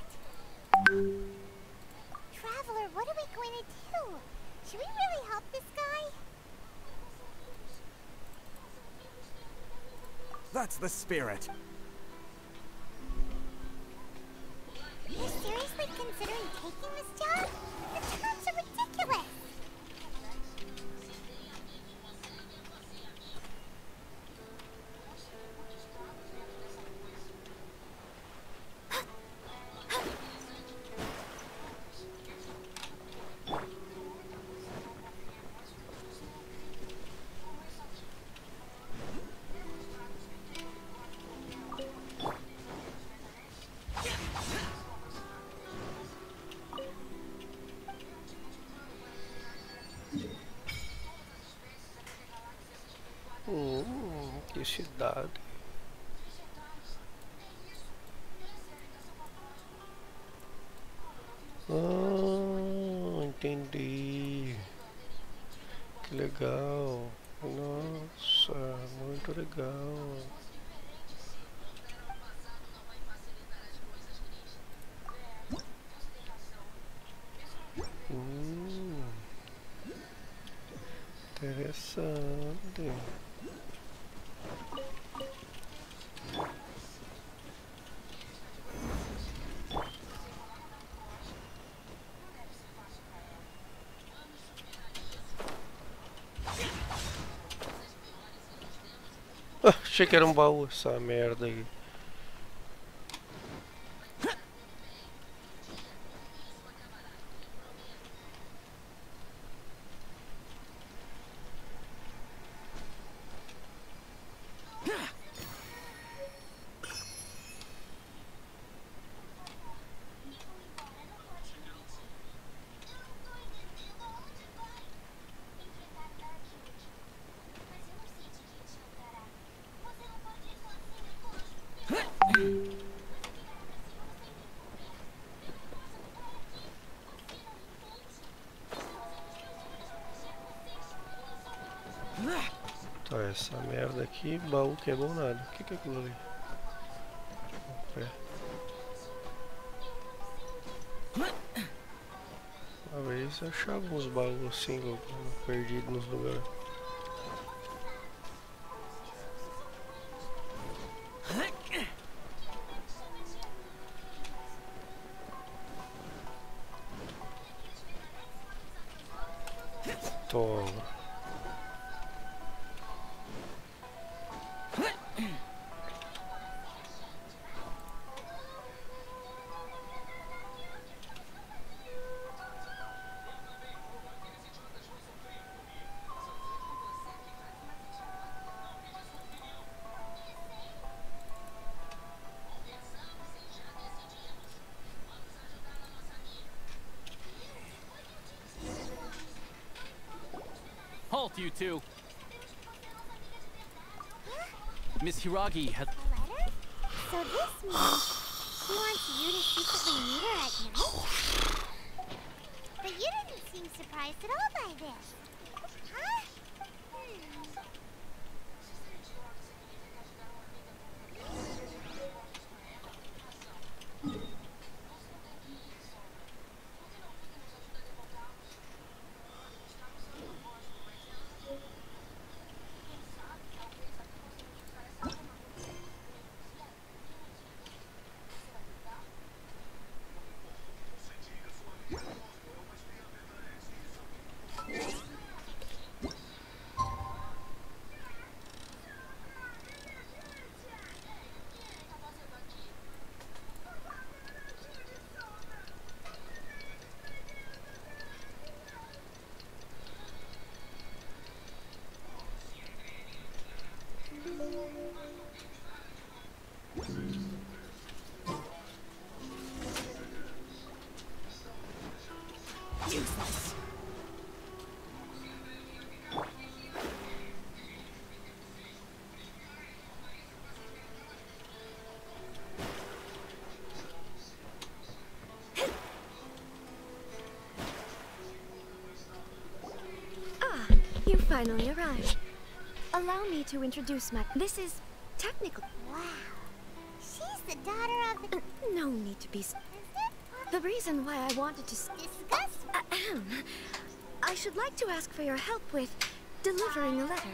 Traveler, what are we going to do? Should we really help this guy? That's the spirit. You're seriously considering taking this job? The terms are ridiculous. Hum, que cidade. Ah, entendi. Que legal. Nossa, muito legal. Hum, interessante. Ah, achei que era um baú essa merda aí. Tá, essa merda aqui, baú que é bom nada. O que, que é aquilo ali? É. Uma vez eu achava uns baús assim, perdidos nos lugares. Toma. Halt, you two! Miss Hiragi has... Letter? So this means she wants you to secretly meet her at night? But you didn't seem surprised at all by this. Huh? Hmm. finally arrived. Allow me to introduce my... This is technical. Wow. She's the daughter of the... Uh, no need to be... S the reason why I wanted to... S Discuss? Ahem. I should like to ask for your help with delivering a letter.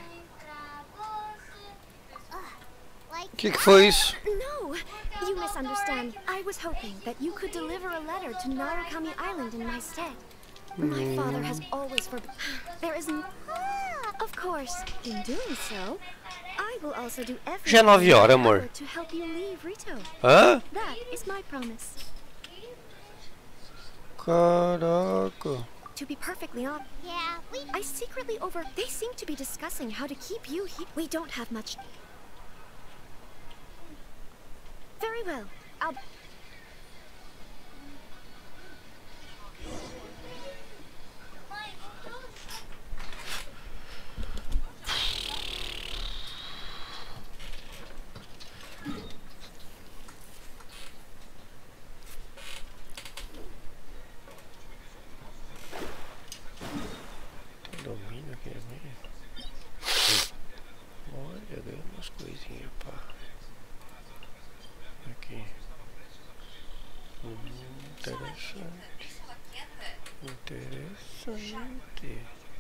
O que, que foi isso? No, you misunderstand. I was hoping that you could deliver a letter to Narukami Island in my stead. My father has always forbidden. There is n Of course, in doing so, I will also do Já é nove horas, amor. everything to help you leave Rito. Hã? That is my promise. Caraca. To be perfectly honest, yeah, we... I secretly over... They seem to be discussing how to keep you here. We don't have much... Very well. I'll... Domínio aqui mesmo. Olha, ganhei umas coisinhas, pá. Aqui. Hum, interessante. Interessante.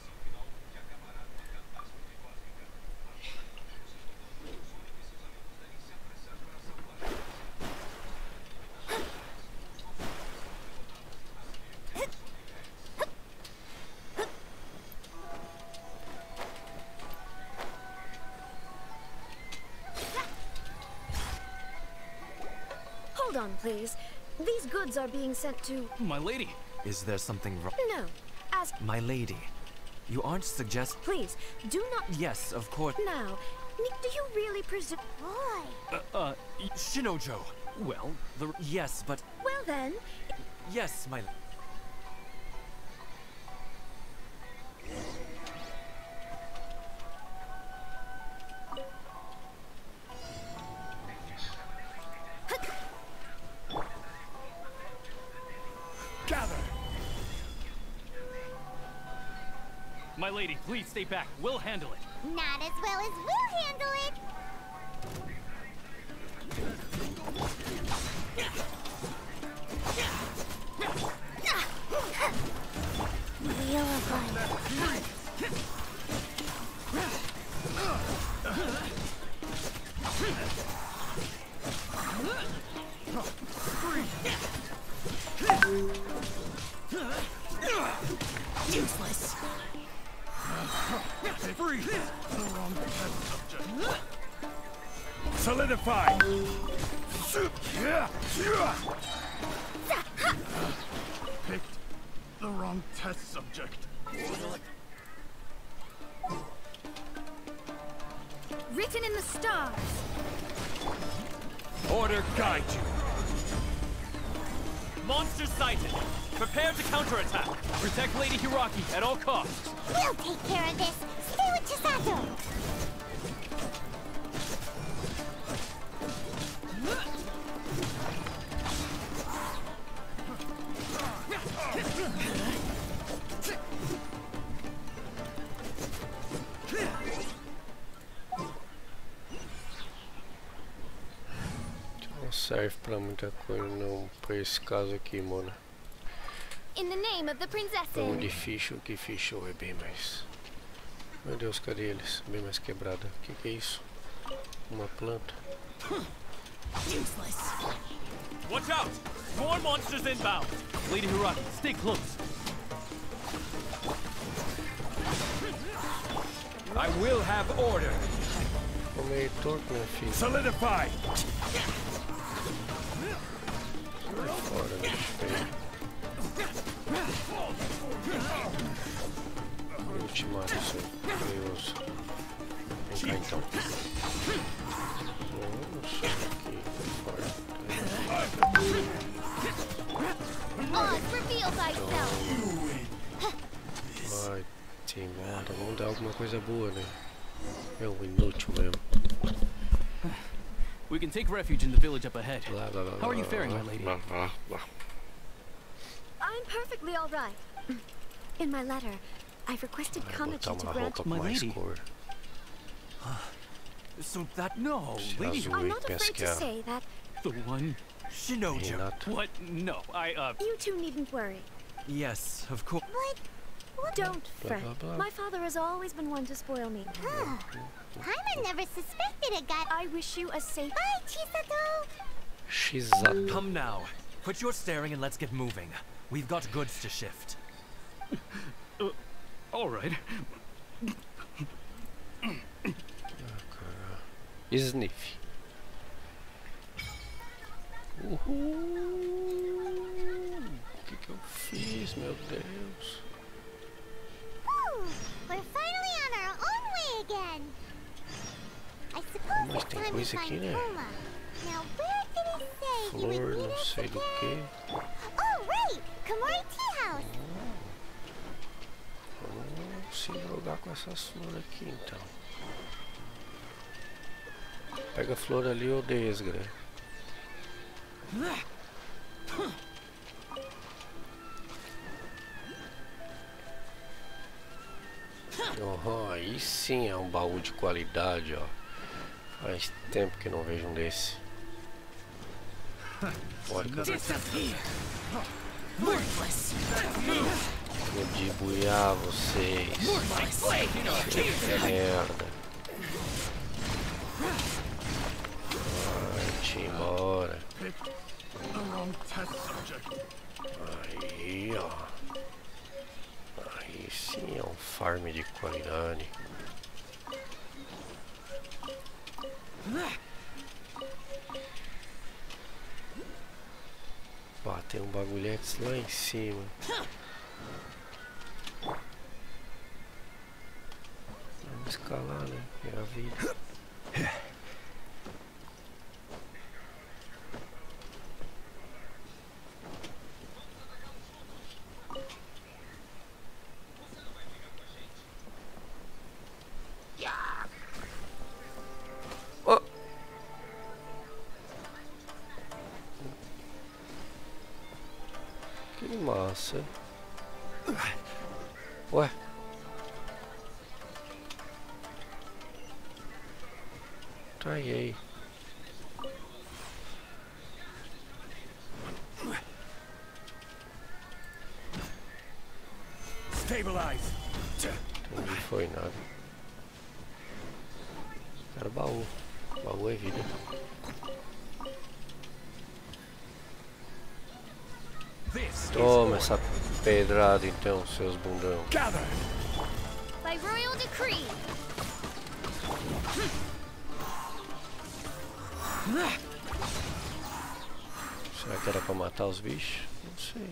Hold on, please. These goods are being sent to... My lady. Is there something wrong? No. Ask... My lady. You aren't suggest... Please, do not... Yes, of course. Now, do you really presume... Boy. Uh, uh, Shinojo. Well, the... Yes, but... Well then... Yes, my... Gather! My lady, please stay back. We'll handle it. Not as well as we'll handle it. Wheel of life. Useless. Freeze! Solidify! Picked the wrong test subject. Written in the stars. Order guide you. Monster sighted. Prepare to counterattack. Protect Lady Hiraki at all costs. We'll take care of this. Stay with Chisato. Não serve pra muita coisa não, pra esse caso aqui, mano. In the name of the princess. Vamos de ficha, que ficha é bem mais. Meu Deus, cadê eles? Bem mais quebrada. O que, que é isso? Uma planta. Useless. Watch out! More monsters inbound. Lady Hiraki, stay close. I will have order. Tô meio torto, minha filha. Solidify! Fora, bicho feio. Ultimato, isso aí. Curioso. Vem cá então. Vamos aqui fora. Oz, reveal thyself. Vai, teimada. Vamos dar alguma coisa boa, né? É um inútil mesmo. We can take refuge in the village up ahead. Blá, blá, blá, How are you blá, faring, blá, my lady? blá, blá, blá. I'm perfectly all right. In my letter, I've requested Botar Kamaji to uma grant roupa com My mais lady. cor. So that no, Se lady. azul I'm e not pensa afraid que to é say that The one Shinojo. Hinata. What? No, I uh. you two needn't worry. Yes, of course. Don't Blah, fret. blah, blah. My father has always been one to spoil me. Huh. Paimon never suspected a guy. I wish you a safe. Bye, Chisato. Shizato. Come now. Quit your staring and let's get moving. We've got goods to shift. Uh, all right. Sniff. Uhul. O que que eu fiz, meu Deus? Whew, we're finally on our own way again. I suppose Mas it's tem time to coisa aqui, find né? Puma. Now, where did he say he Flor, would meet não us sei do que. again? Oh, right! Komori Tea House. Vamos se drogar com essas flores aqui, então. Pega a flor ali ou desgra. Oh, aí sim é um baú de qualidade, ó. Faz tempo que não vejo um desse. Olha, vou debuiar vocês. Merda. Vai-te embora. Aí, ó. Aí sim é um farm de qualidade. Pá, tem um bagulhete lá em cima. Vamos escalar, né? É a vida. Oh. Que massa. Ué. Tá aí. Stabilize. Não foi nada. Era baú. Baú é vida. Toma essa pedrada então, seus bundão. By royal decree. Será que era pra matar os bichos? Não sei.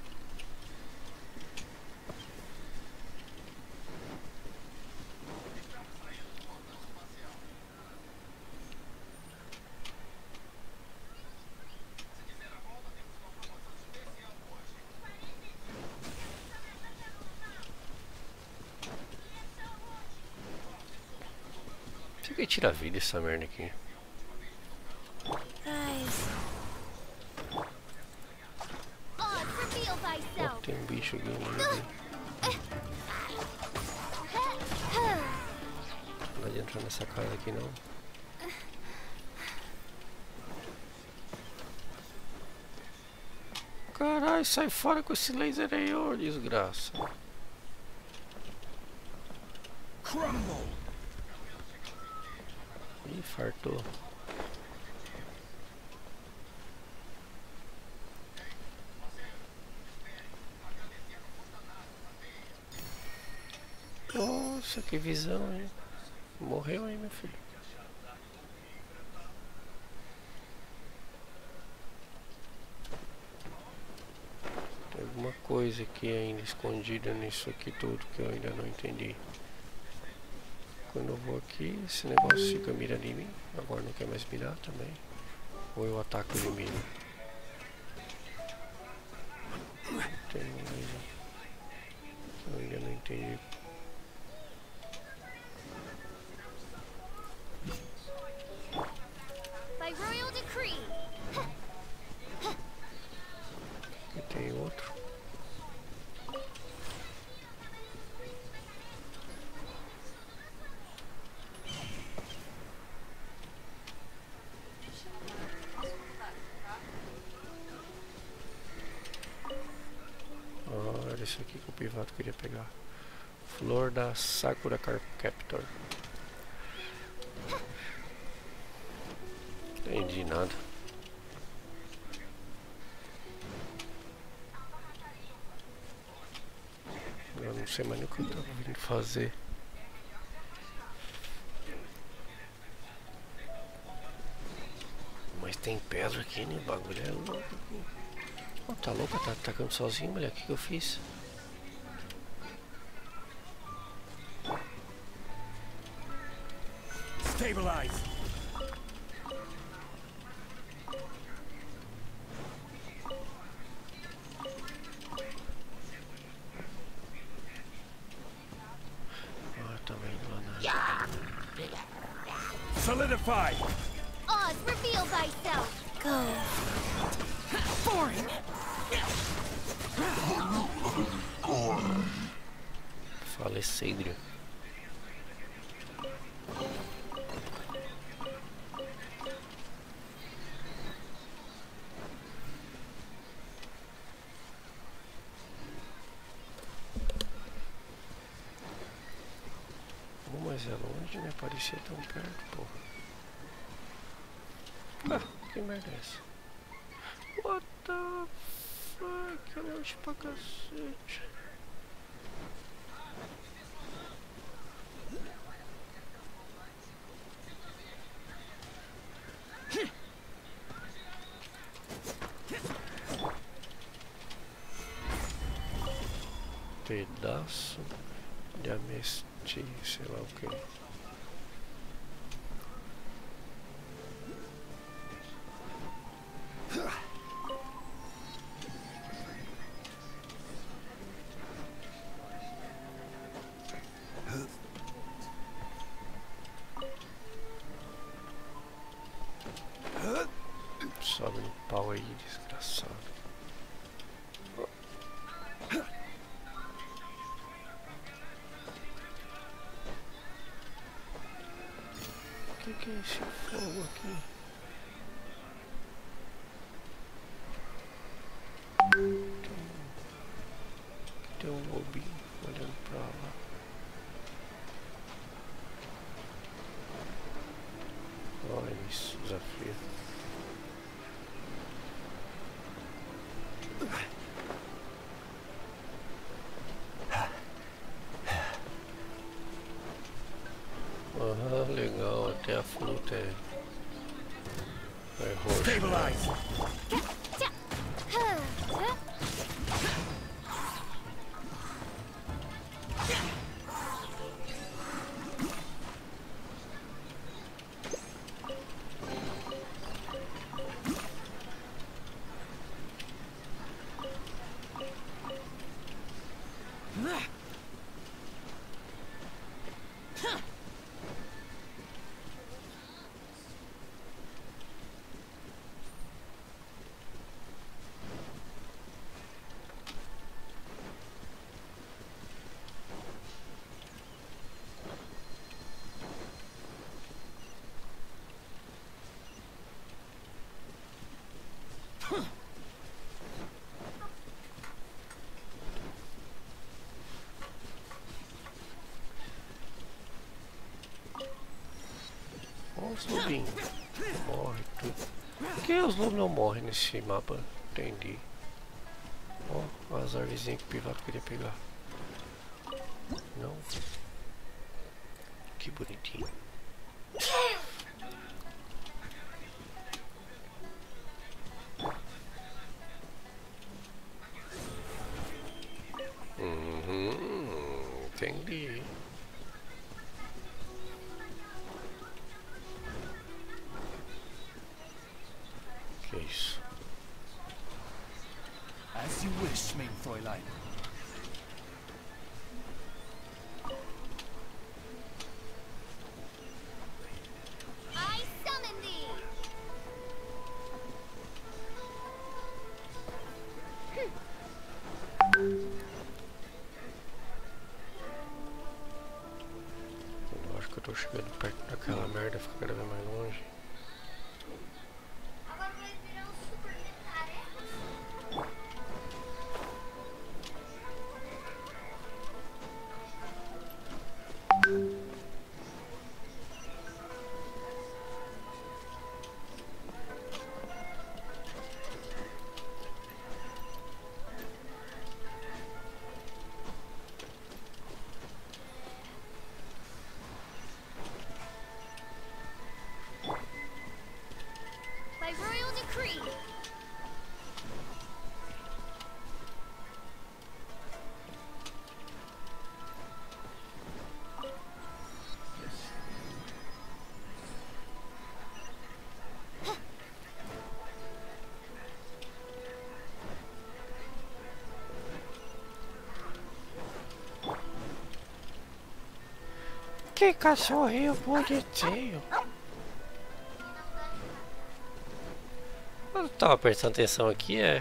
Por que tira a vida essa merda aqui? Guys. Oh, reveal Oh, thyself. tem um bicho aqui no meio. Não pode entrar nessa casa aqui não. Caralho, sai fora com esse laser aí, ô desgraça. Crumble. Ih, fartou. Nossa, que visão, hein? Morreu aí, meu filho. Tem alguma coisa aqui ainda escondida nisso aqui tudo que eu ainda não entendi. Quando eu vou aqui, esse negócio fica mirando em mim. Agora não quer mais mirar também. Ou eu ataco ele mira. Tem coisa que eu ainda não entendi. By royal decree. Aqui tem outro. Pivato queria pegar. Flor da Sakura Captor. Não entendi nada. Eu não sei mais nem o que eu tava vindo fazer. Mas tem pedra aqui, né? O bagulho é louco aqui. Oh, tá louca? Tá atacando sozinho, mulher? O que que eu fiz? Stabilize. Ah, tá vendo lá na... Solidify. Oz, reveal thyself. Go. Boring. Falecedro. Oh, mas é longe, né? Parecia tão perto, porra. Ah, que merda é essa? What the fuck? É longe pra cacete. Pedaço de amestia, sei lá o que. Sobe no pau aí, desgraçado. O que que é esse fogo aqui? Tem, tem um lobinho olhando pra lá. Olha isso, desafio. Ah, legal, até a fruta é, é roxa. Stabilize. Olha os lobinhos. Morre tudo. Por que os lobos não morrem nesse mapa? Entendi. Ó, as árvorezinhas que o Pivato queria pegar. Não. Que bonitinho. Uhum, entendi. Que isso? As you wish, mein Fräulein. I summon thee. Eu acho que eu tô chegando perto daquela merda, fica cada vez mais longe. Agora vai virar um super lendário. By royal decree. Que cachorrinho bonitinho. Eu não tava prestando atenção aqui, é.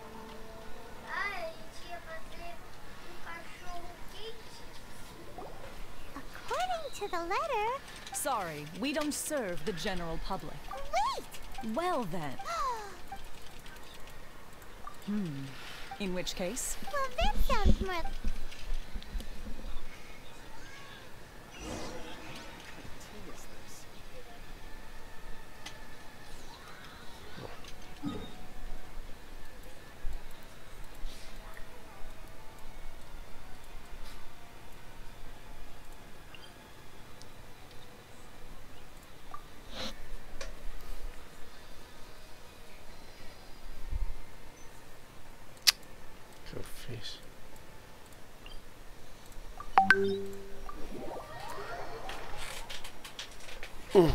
According to the letter... Sorry, we don't serve the general public. Wait! Well then. Hmm. In which case? Well, that sounds more... Que eu fiz? Hum.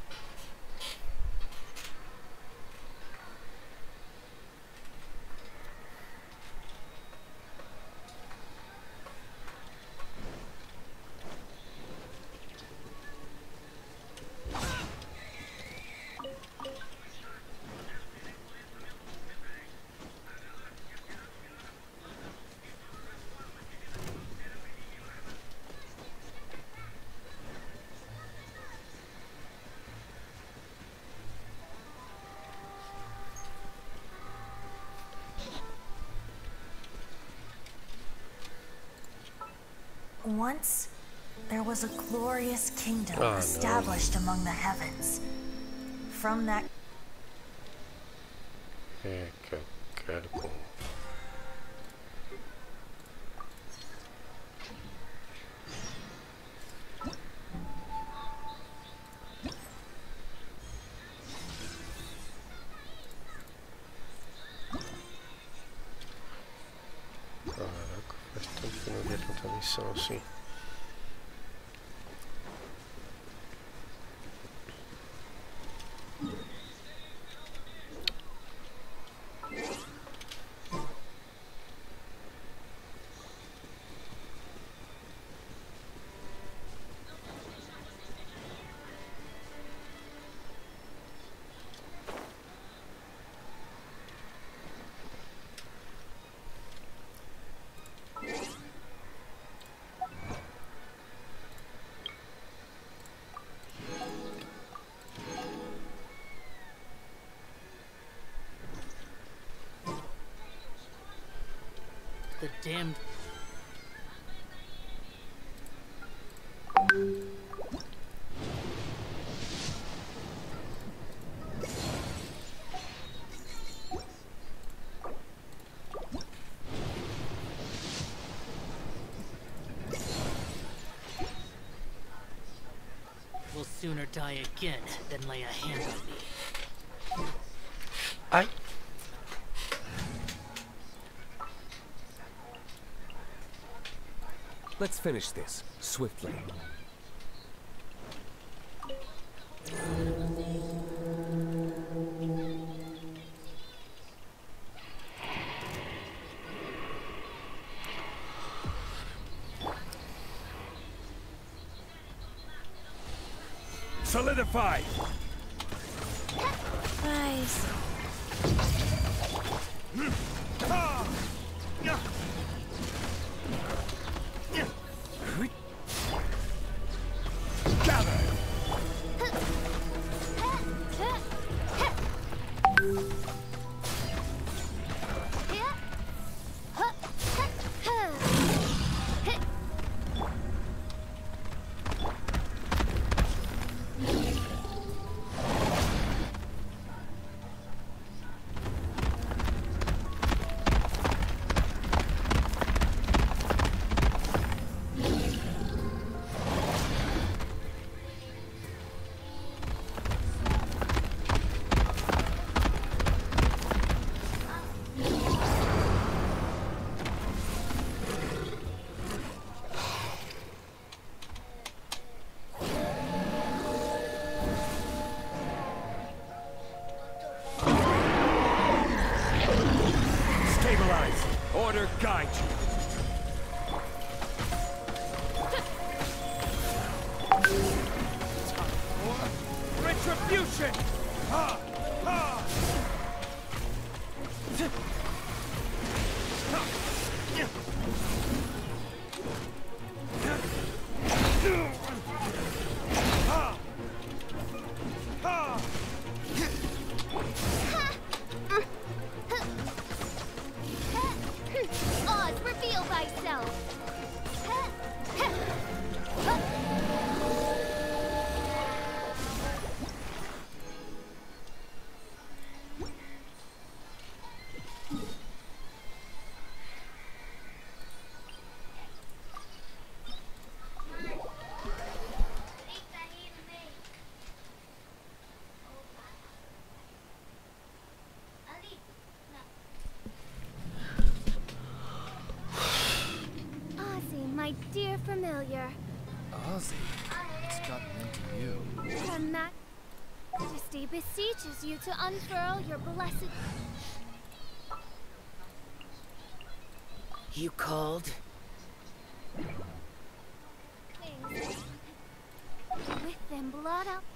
Once, there was a glorious kingdom Oh, no. established among the heavens. From that... É que eu quero com... Caraca, faz tempo que eu não vi tanta missão assim. The damned... Will sooner die again than lay a hand on me. Ai! Let's finish this swiftly. Solidify! Rise. Attention! Ha! Ha! Oz, reveal thyself! Ozzy, my dear familiar. Ozzy, what's gotten into you? Her Majesty beseeches you to unfurl your blessed... You called? wings. With them blot out...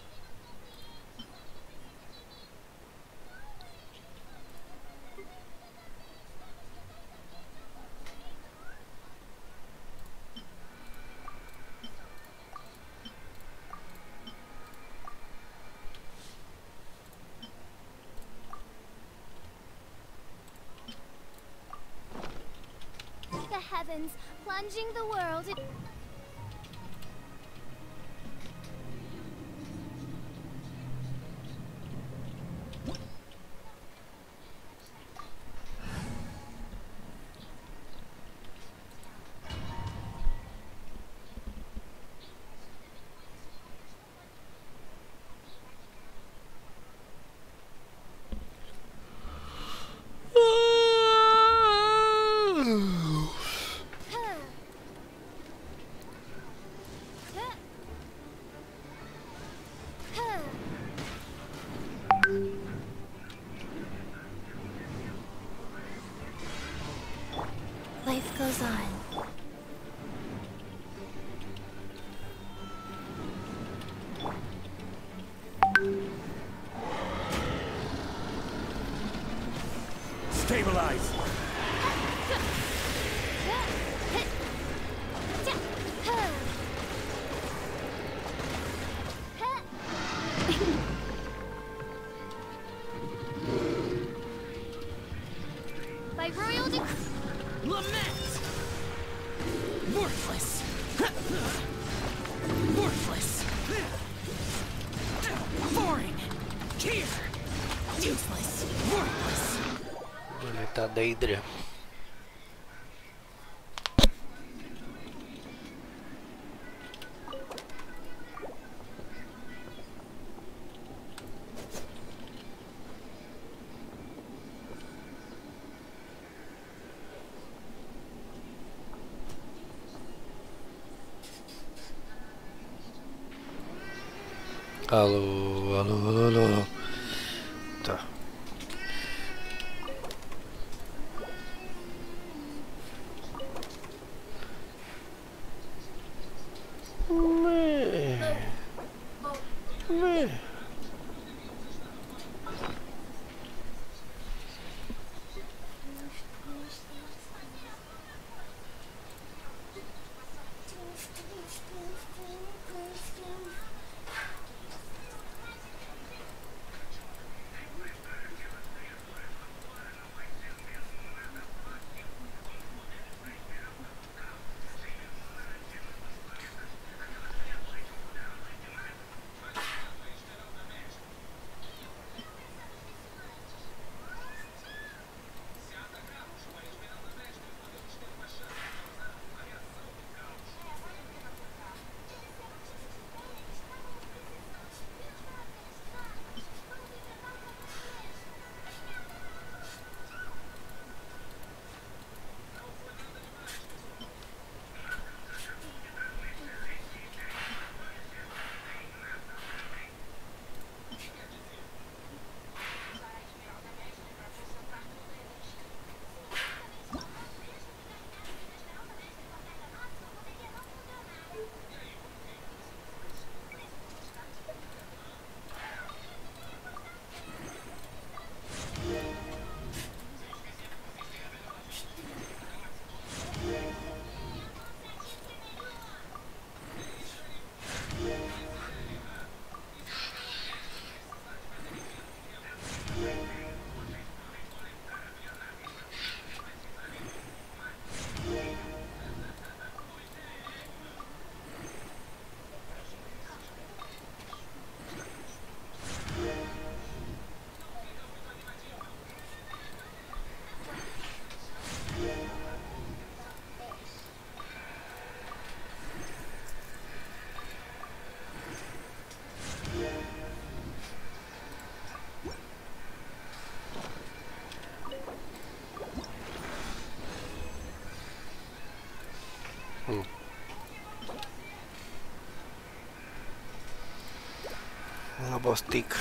the heavens, plunging the world in... Life goes on. Stabilize! By royal decree... Lament! Worthless! Worthless! Boring! Here! Useless! Worthless! Planeta Daedra. Alô, alô, alô, alô. Tá. Mê. Mê. La bostica.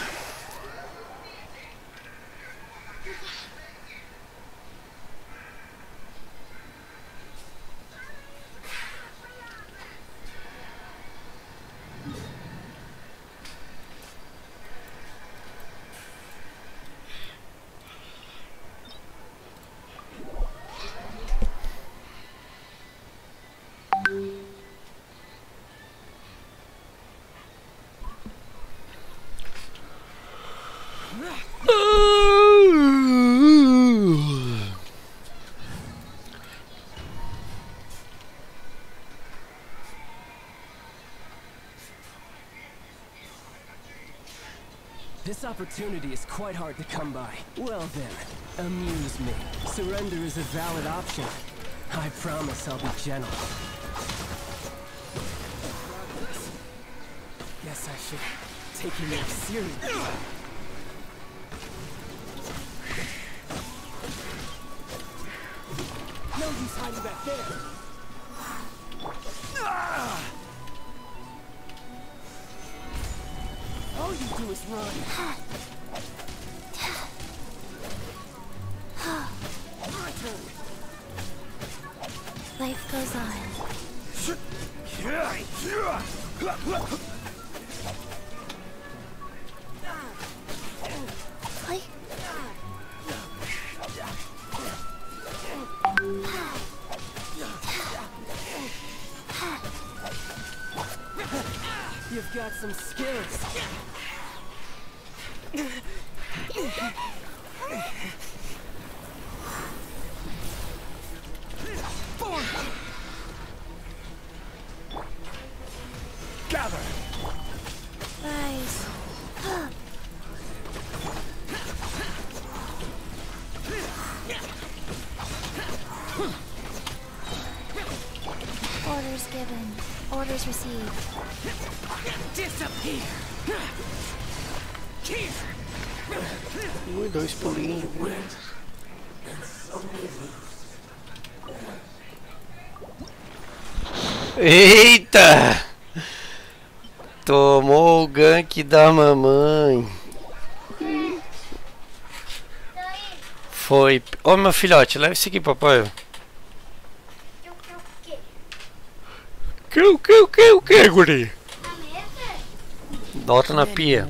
This opportunity is quite hard to come by. Well then, amuse me. Surrender is a valid option. I promise I'll be gentle. Guess I should take you more seriously. No use hiding back there. Ah! All you do is run. My turn. Life goes on. Play. You've got some skills. Gather. Rise. Orders given. Orders received. Disappear. Ui, dois pulinhos. Eita! Tomou o gank da mamãe. Foi. Ô meu filhote, leva isso aqui, papai. Que o que o que o que, guri? Bota na pia.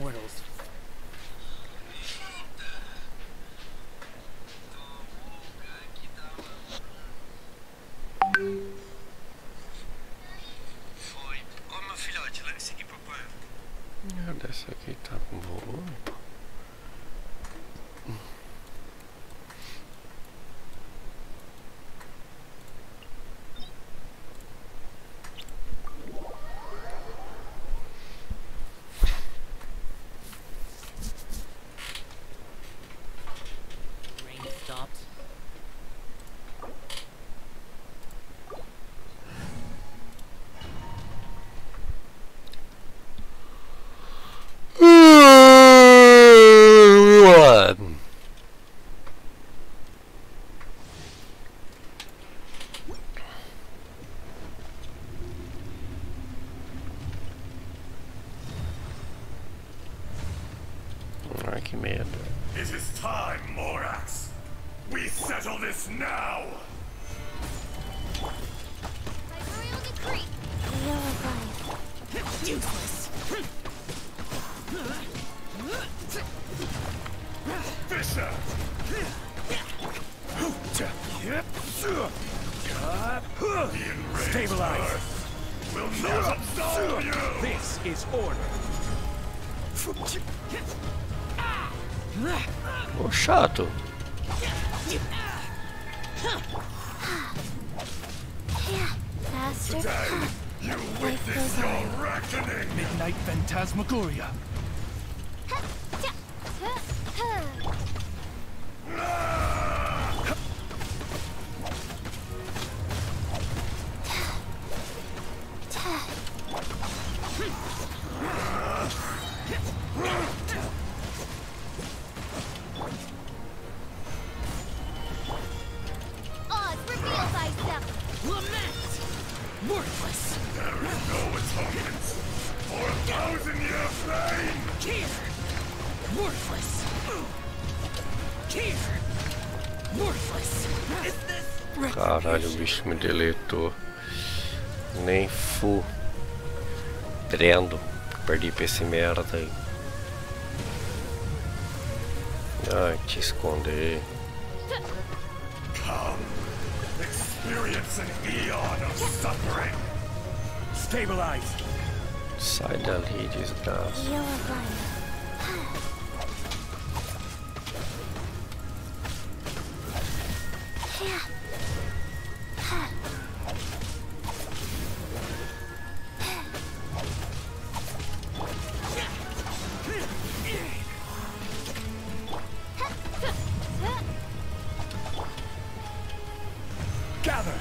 Foi. Ô meu filhote, leva isso aqui, papai. Ah, dessa aqui tá com volume. Ai, que merda. It is time, Morax. We settle this now. Useless. Fisher. Stabilize. Will not absolve you. This is order. Ô chato. Faster. Today, you witness your reckoning. Midnight Phantasmagoria. Oz, reveal thyself. Lament! Worthless! There is no atonement for a thousand year pain. Worthless. Here. Worthless. Is this? Caralho, o bicho me deletou. Nem fudendo. Perdi pra esse merda aí. Ai, te esconder. Come, experience an eon of suffering. Stabilize. Sai dali, desgraça. Gather.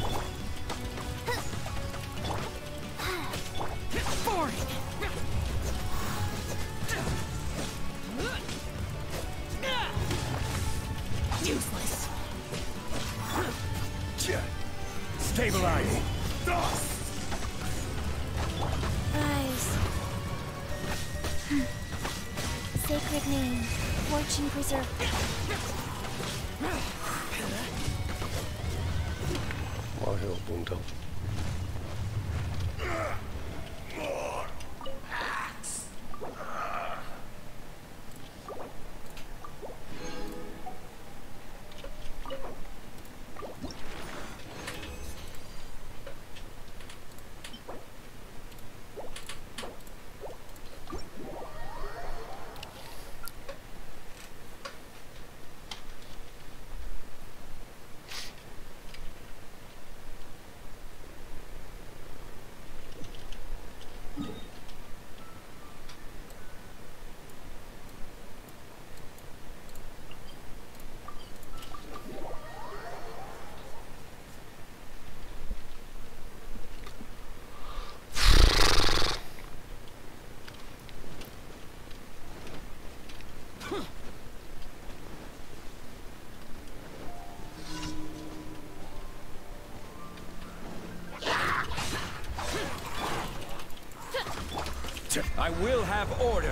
Useless. Stabilize. Rise. Sacred name. Fortune preserve. Morreu, bundão. I will have order.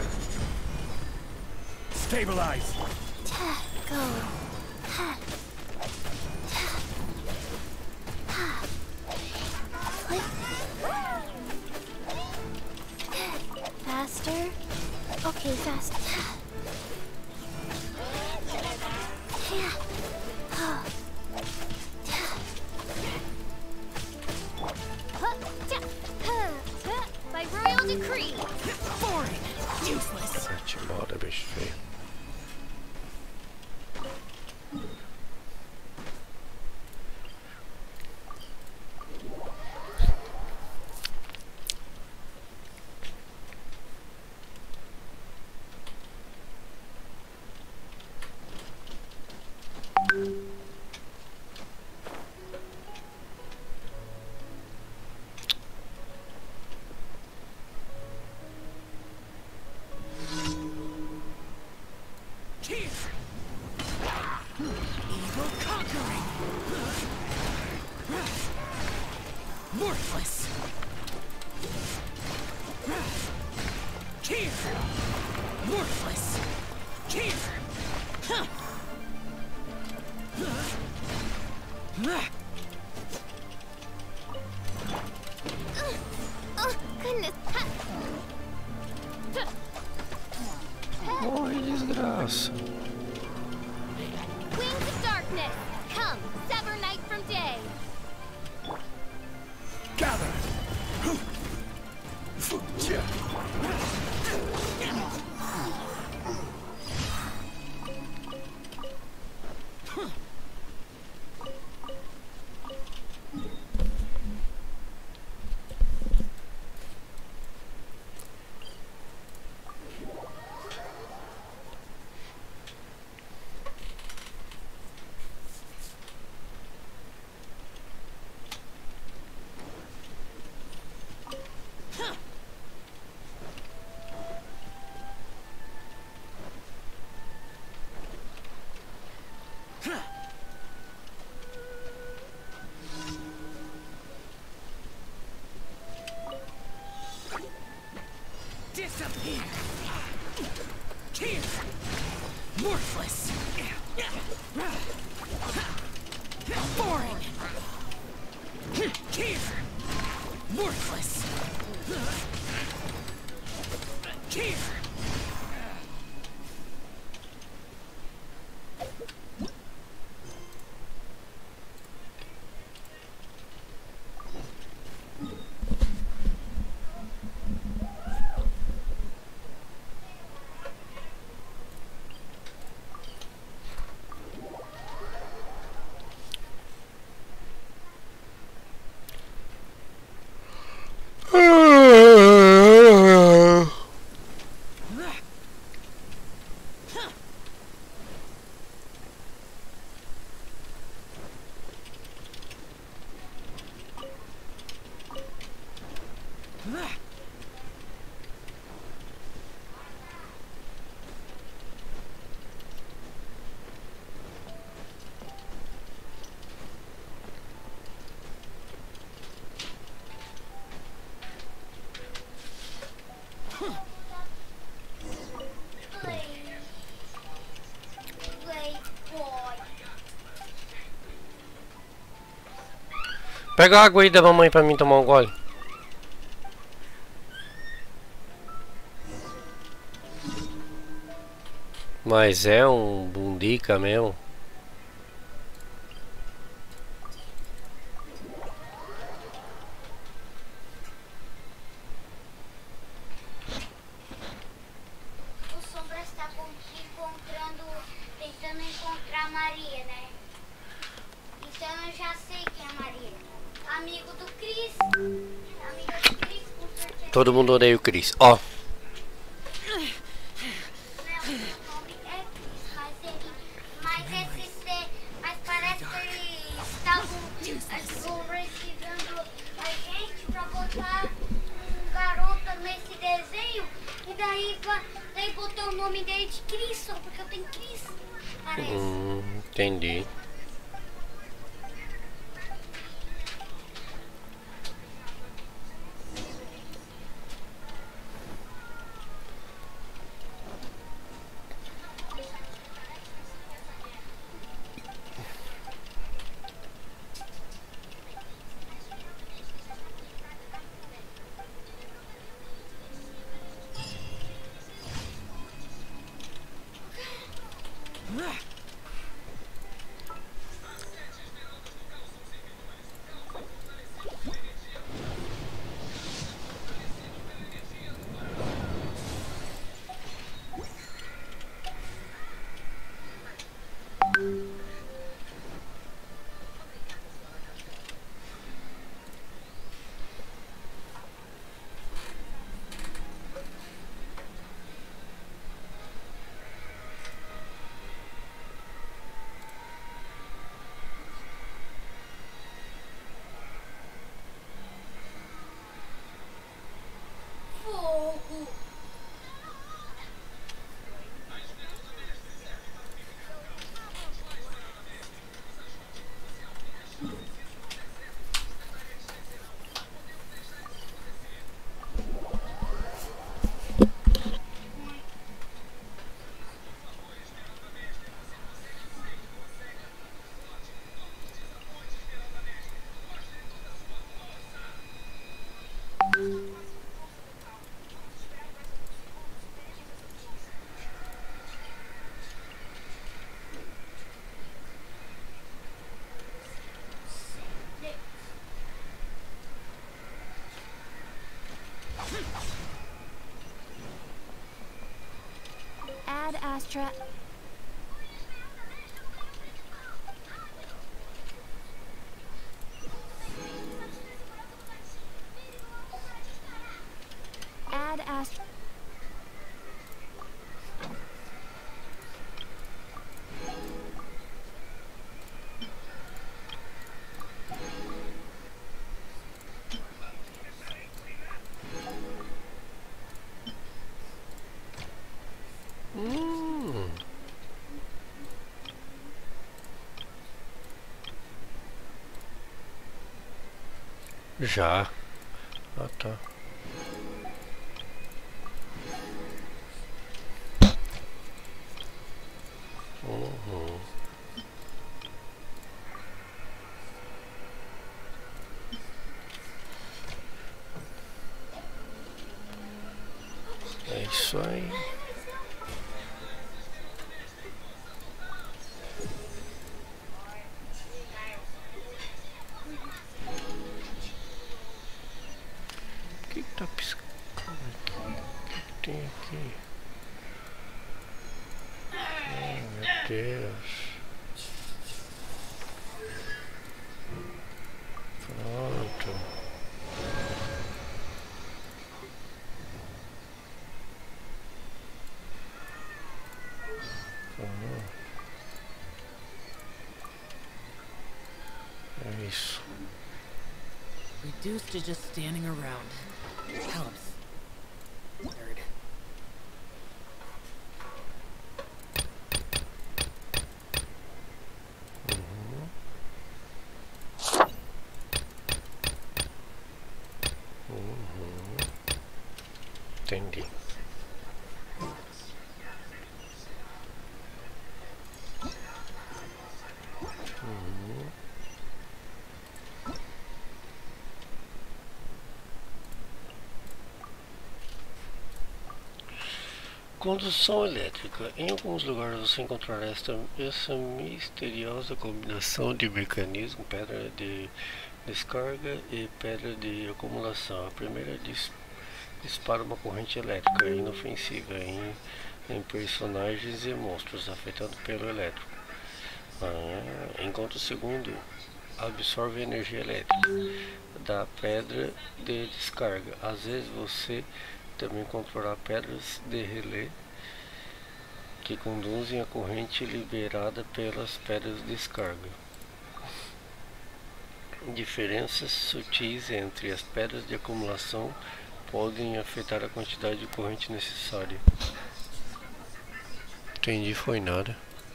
Stabilize. Go. Faster. Okay, fast. By royal decree. Foreign. Useless. Te embora, bicho feio. Evil conquering. Worthless. Here. Worthless. Here. Huh. Oh, goodness. Morre, desgraça. Wings of darkness, come, sever night from day. Gather. Disappear. Worthless. Boring. Worthless. Pega a água aí da mamãe pra mim tomar um gole. Mas é um bundica mesmo. O Sombra está encontrando, tentando encontrar a Maria, né? Então eu já sei quem é a Maria. Amigo do Chris. Amiga do Chris, com certeza. Todo mundo odeia o Chris. Ó. Daí botou o nome dele de Chris, só porque eu tenho Chris. Parece. Hum, entendi. Ad Astra. Ad Astra. Hum. Já. Ah, tá. isso aí. O que que tá piscando aqui? O que que tem aqui? Oh, meu Deus. Pronto. Uhum. É isso. Reduced to just standing around. Helps. Nerd. Uhum. Uhum. Entendi. Uhum. Condução elétrica. Em alguns lugares você encontrará esta, essa misteriosa combinação de mecanismo, pedra de descarga e pedra de acumulação. A primeira dis, dispara uma corrente elétrica inofensiva em, em personagens e monstros afetados pelo elétrico. Ah, enquanto o segundo absorve energia elétrica da pedra de descarga. Às vezes você também encontrará pedras de relé que conduzem a corrente liberada pelas pedras de descarga. Diferenças sutis entre as pedras de acumulação podem afetar a quantidade de corrente necessária. Entendi, foi nada.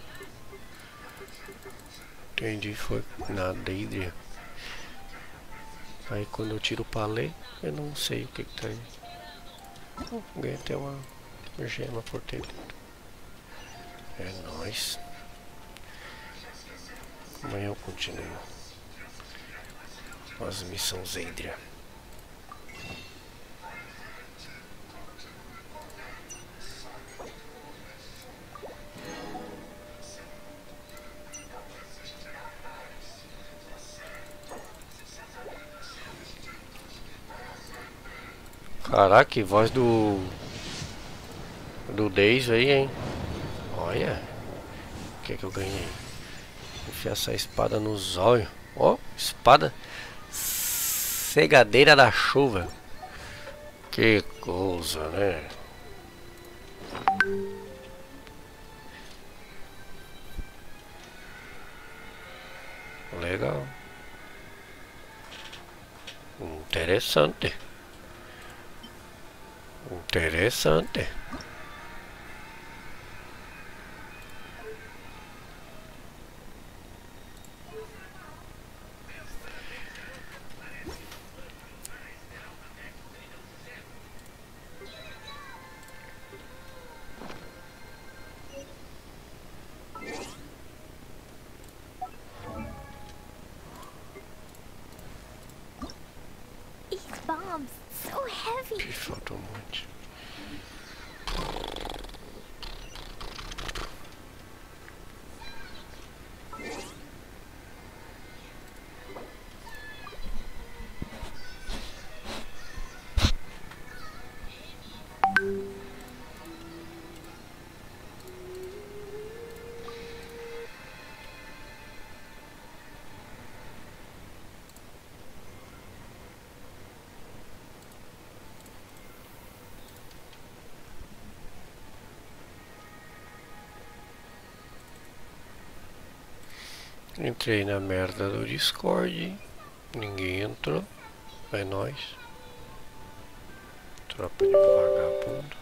Entendi, foi nada, Adria. Aí quando eu tiro o palê, eu não sei o que que tá aí. Oh, ganhei até uma gema por ter. É nóis. Amanhã eu continuo as missões Adria. Caraca, que voz do do Daisy aí, hein? Olha, o que é que eu ganhei? Enfiar essa espada nos olhos. Ó, oh, espada cegadeira da chuva. Que coisa, né? Legal. Interessante. Interessante. These bombs, so heavy. Que falta um monte. Entrei na merda do Discord, ninguém entrou, é nóis. Tropa de vagabundo.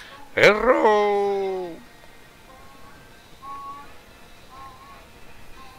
Essa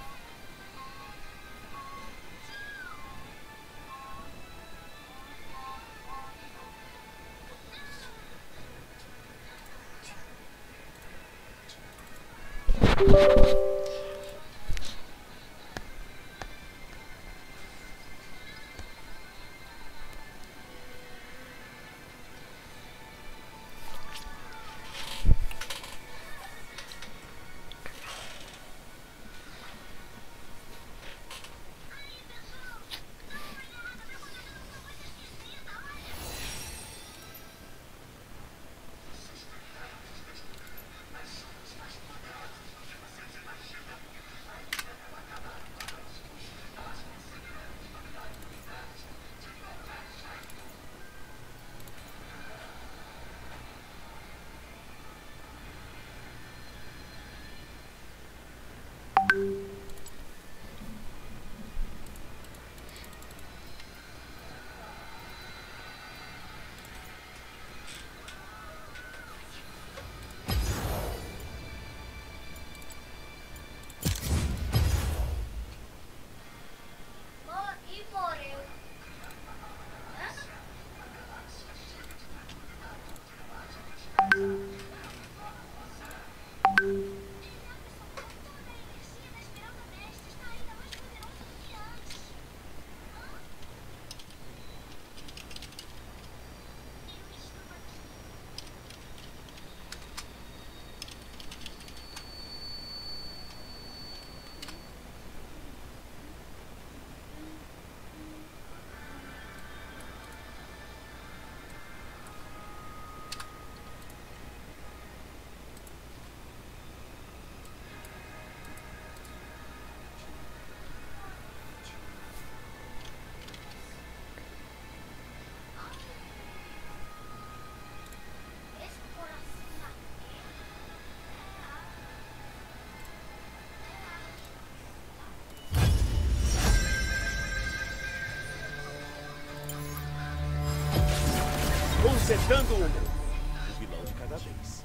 Consertando o mundo. Um vilão de cada vez.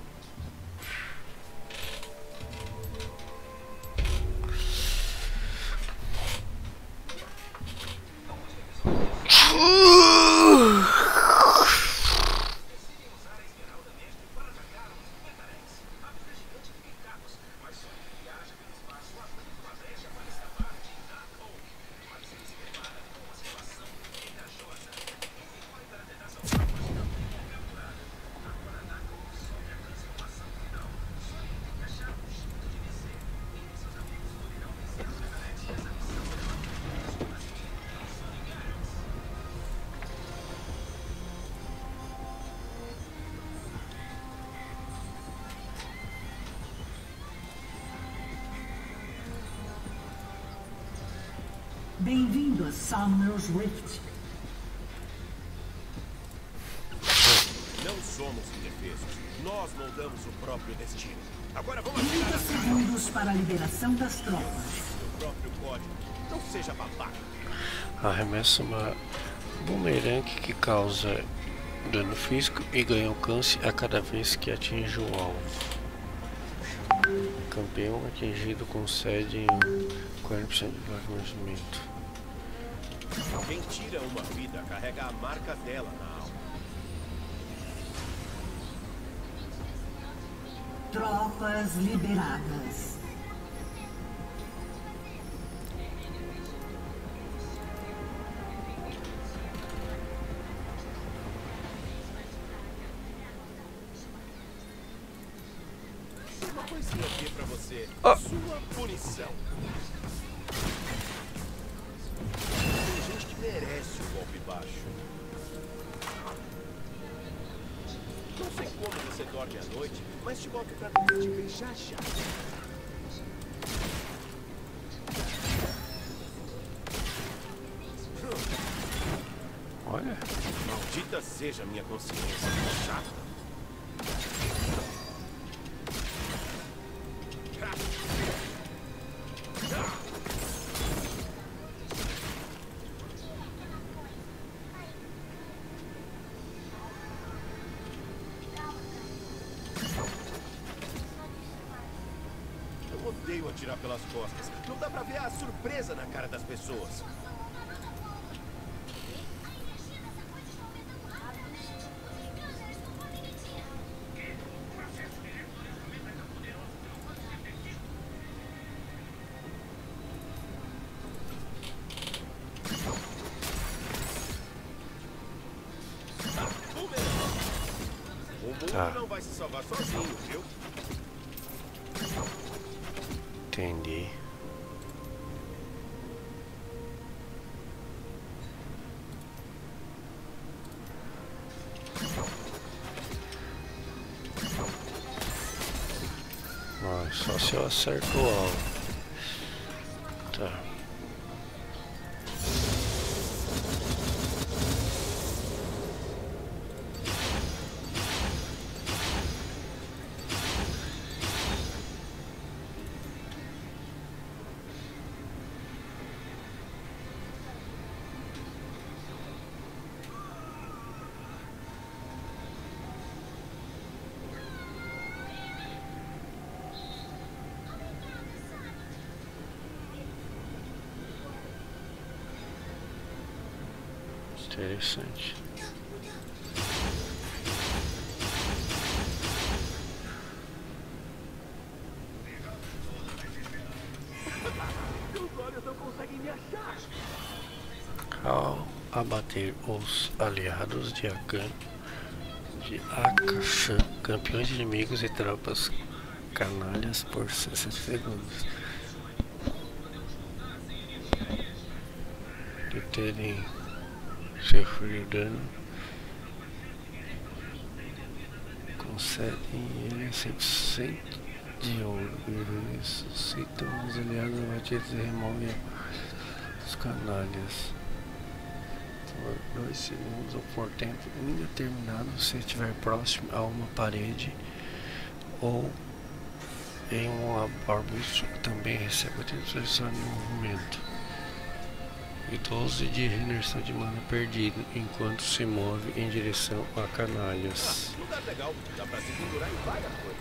Bem-vindo a Summer's Rift. Não somos indefesos. Nós moldamos o próprio destino. Agora vamos trinta segundos para a liberação das tropas. O próprio código. Não seja babaca. Arremessa uma bumerangue que causa dano físico e ganha alcance a cada vez que atinge o alvo. Campeão atingido concede quarenta por cento de movimento. Quem tira uma vida carrega a marca dela na alma. Tropas liberadas. Uma coisinha aqui pra você. Oh. Sua punição. Tem gente que merece o golpe baixo. Não sei como você dorme à noite, mas te boto pra te beijar já. Olha. Maldita seja minha consciência, chata. Eu odeio atirar pelas costas. Não dá pra ver a surpresa na cara das pessoas. Tá. Não vai se salvar sozinho, viu? Entendi. Ah, só se eu acerto o alvo. Tá. Interessante. Ao abater os aliados de Akan, de Akashan, campeões inimigos e tropas canalhas por sessenta segundos, de terem sofrido dano, concedem ele cem por cento de ouro e ressuscitam os aliados abatidos e removem os canalhas por dois segundos ou por tempo indeterminado se estiver próximo a uma parede ou em um arbusto. Também recebe a destruição de movimento e doze de regeneração de mana perdido enquanto se move em direção a canalhas. Ah, lugar legal, dá pra se pendurar em várias coisas.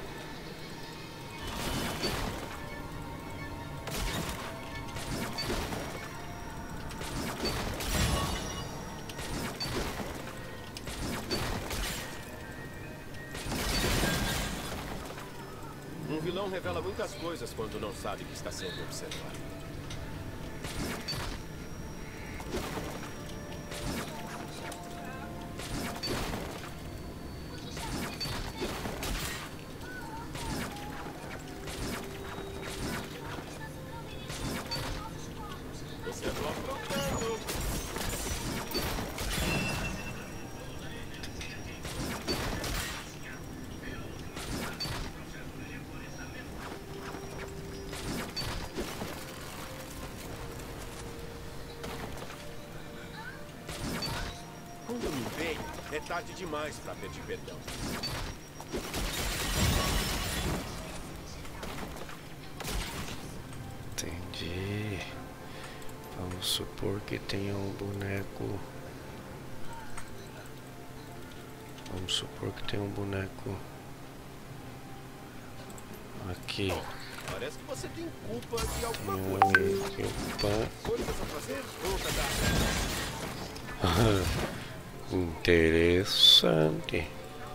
Um vilão revela muitas coisas quando não sabe que está sendo observado. Quando eu me vejo, é tarde demais pra pedir perdão. Entendi. Vamos supor que tenha um boneco. Vamos supor que tem um boneco aqui. Parece que você tem culpa de alguma Tem coisa. ali, opa. Coisas a fazer? Conta da... Interessante.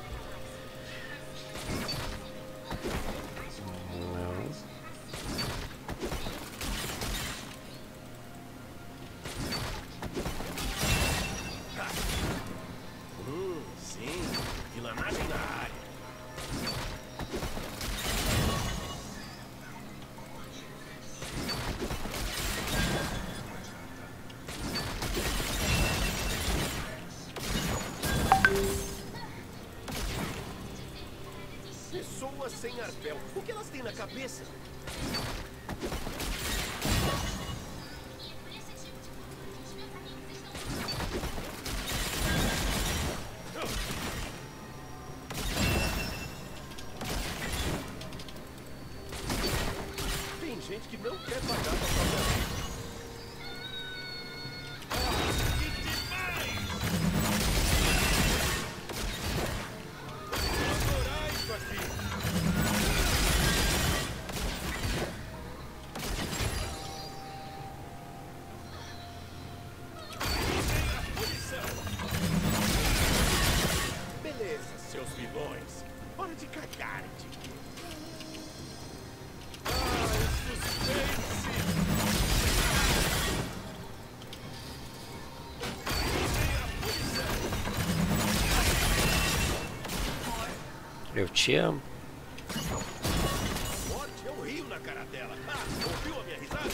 Não. Hum, sim. Vilanagem na área. Pessoas sem arpel. O que elas têm na cabeça? Tem gente que não quer pagar pra própria vida. Beleza, seus vilões. Hora de cagar de mim. Ah, o suspense! Eu te amo. Morte, eu rio na cara dela. Ah, ouviu a minha risada?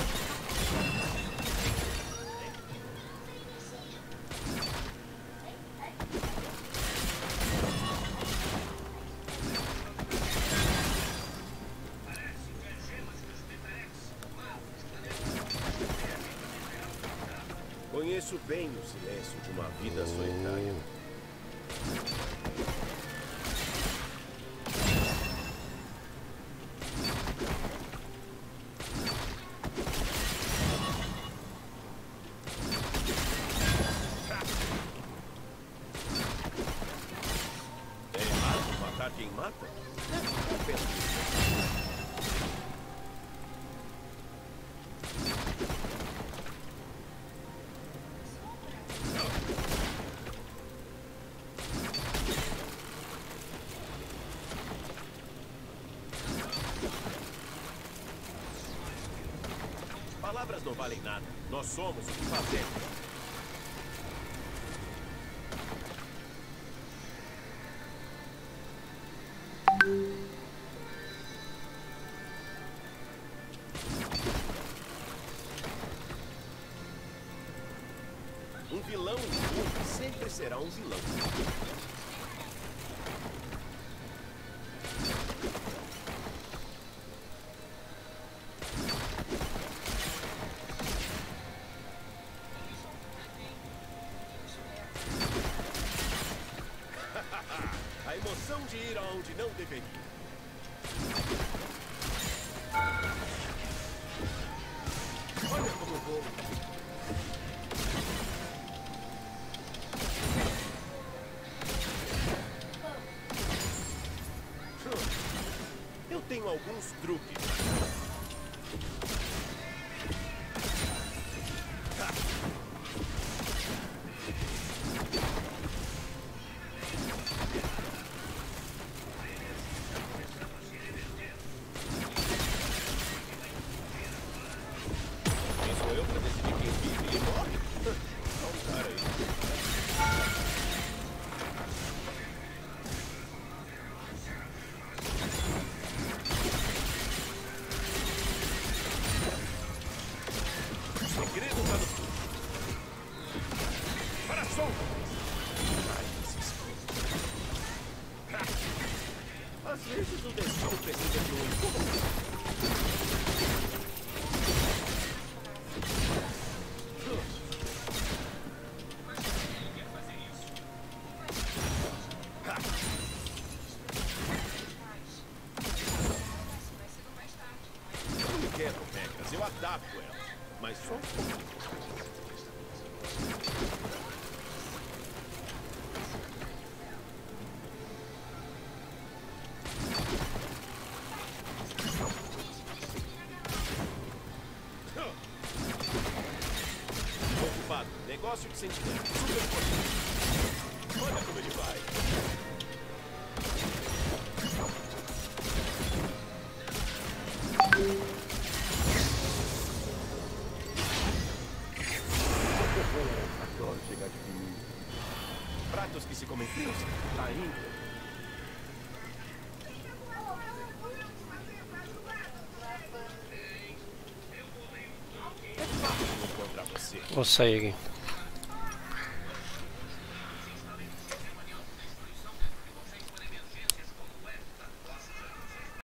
Conheço bem o silêncio de uma vida solitária. É errado matar quem mata? Eu penso nisso. Palavras não valem nada. Nós somos o que fazemos. Um vilão impune sempre será um vilão. A emoção de ir aonde não deveria. Olha como vou. Eu tenho alguns truques. Quem sou eu pra decidir quem vive e morre? Só um cara aí. O segredo tá no fundo. Para som! Ai, esses coisas. Às vezes o destino precisa de um empurrão. Eu não quebro regras, eu adapto elas. Mas só um pouco. Ocupado. Negócio de sentinela. Super importante. Olha como ele vai. Adoro chegar de mim. Pratos que se comem frios. Tá indo. É fácil encontrar você. Vou sair aqui.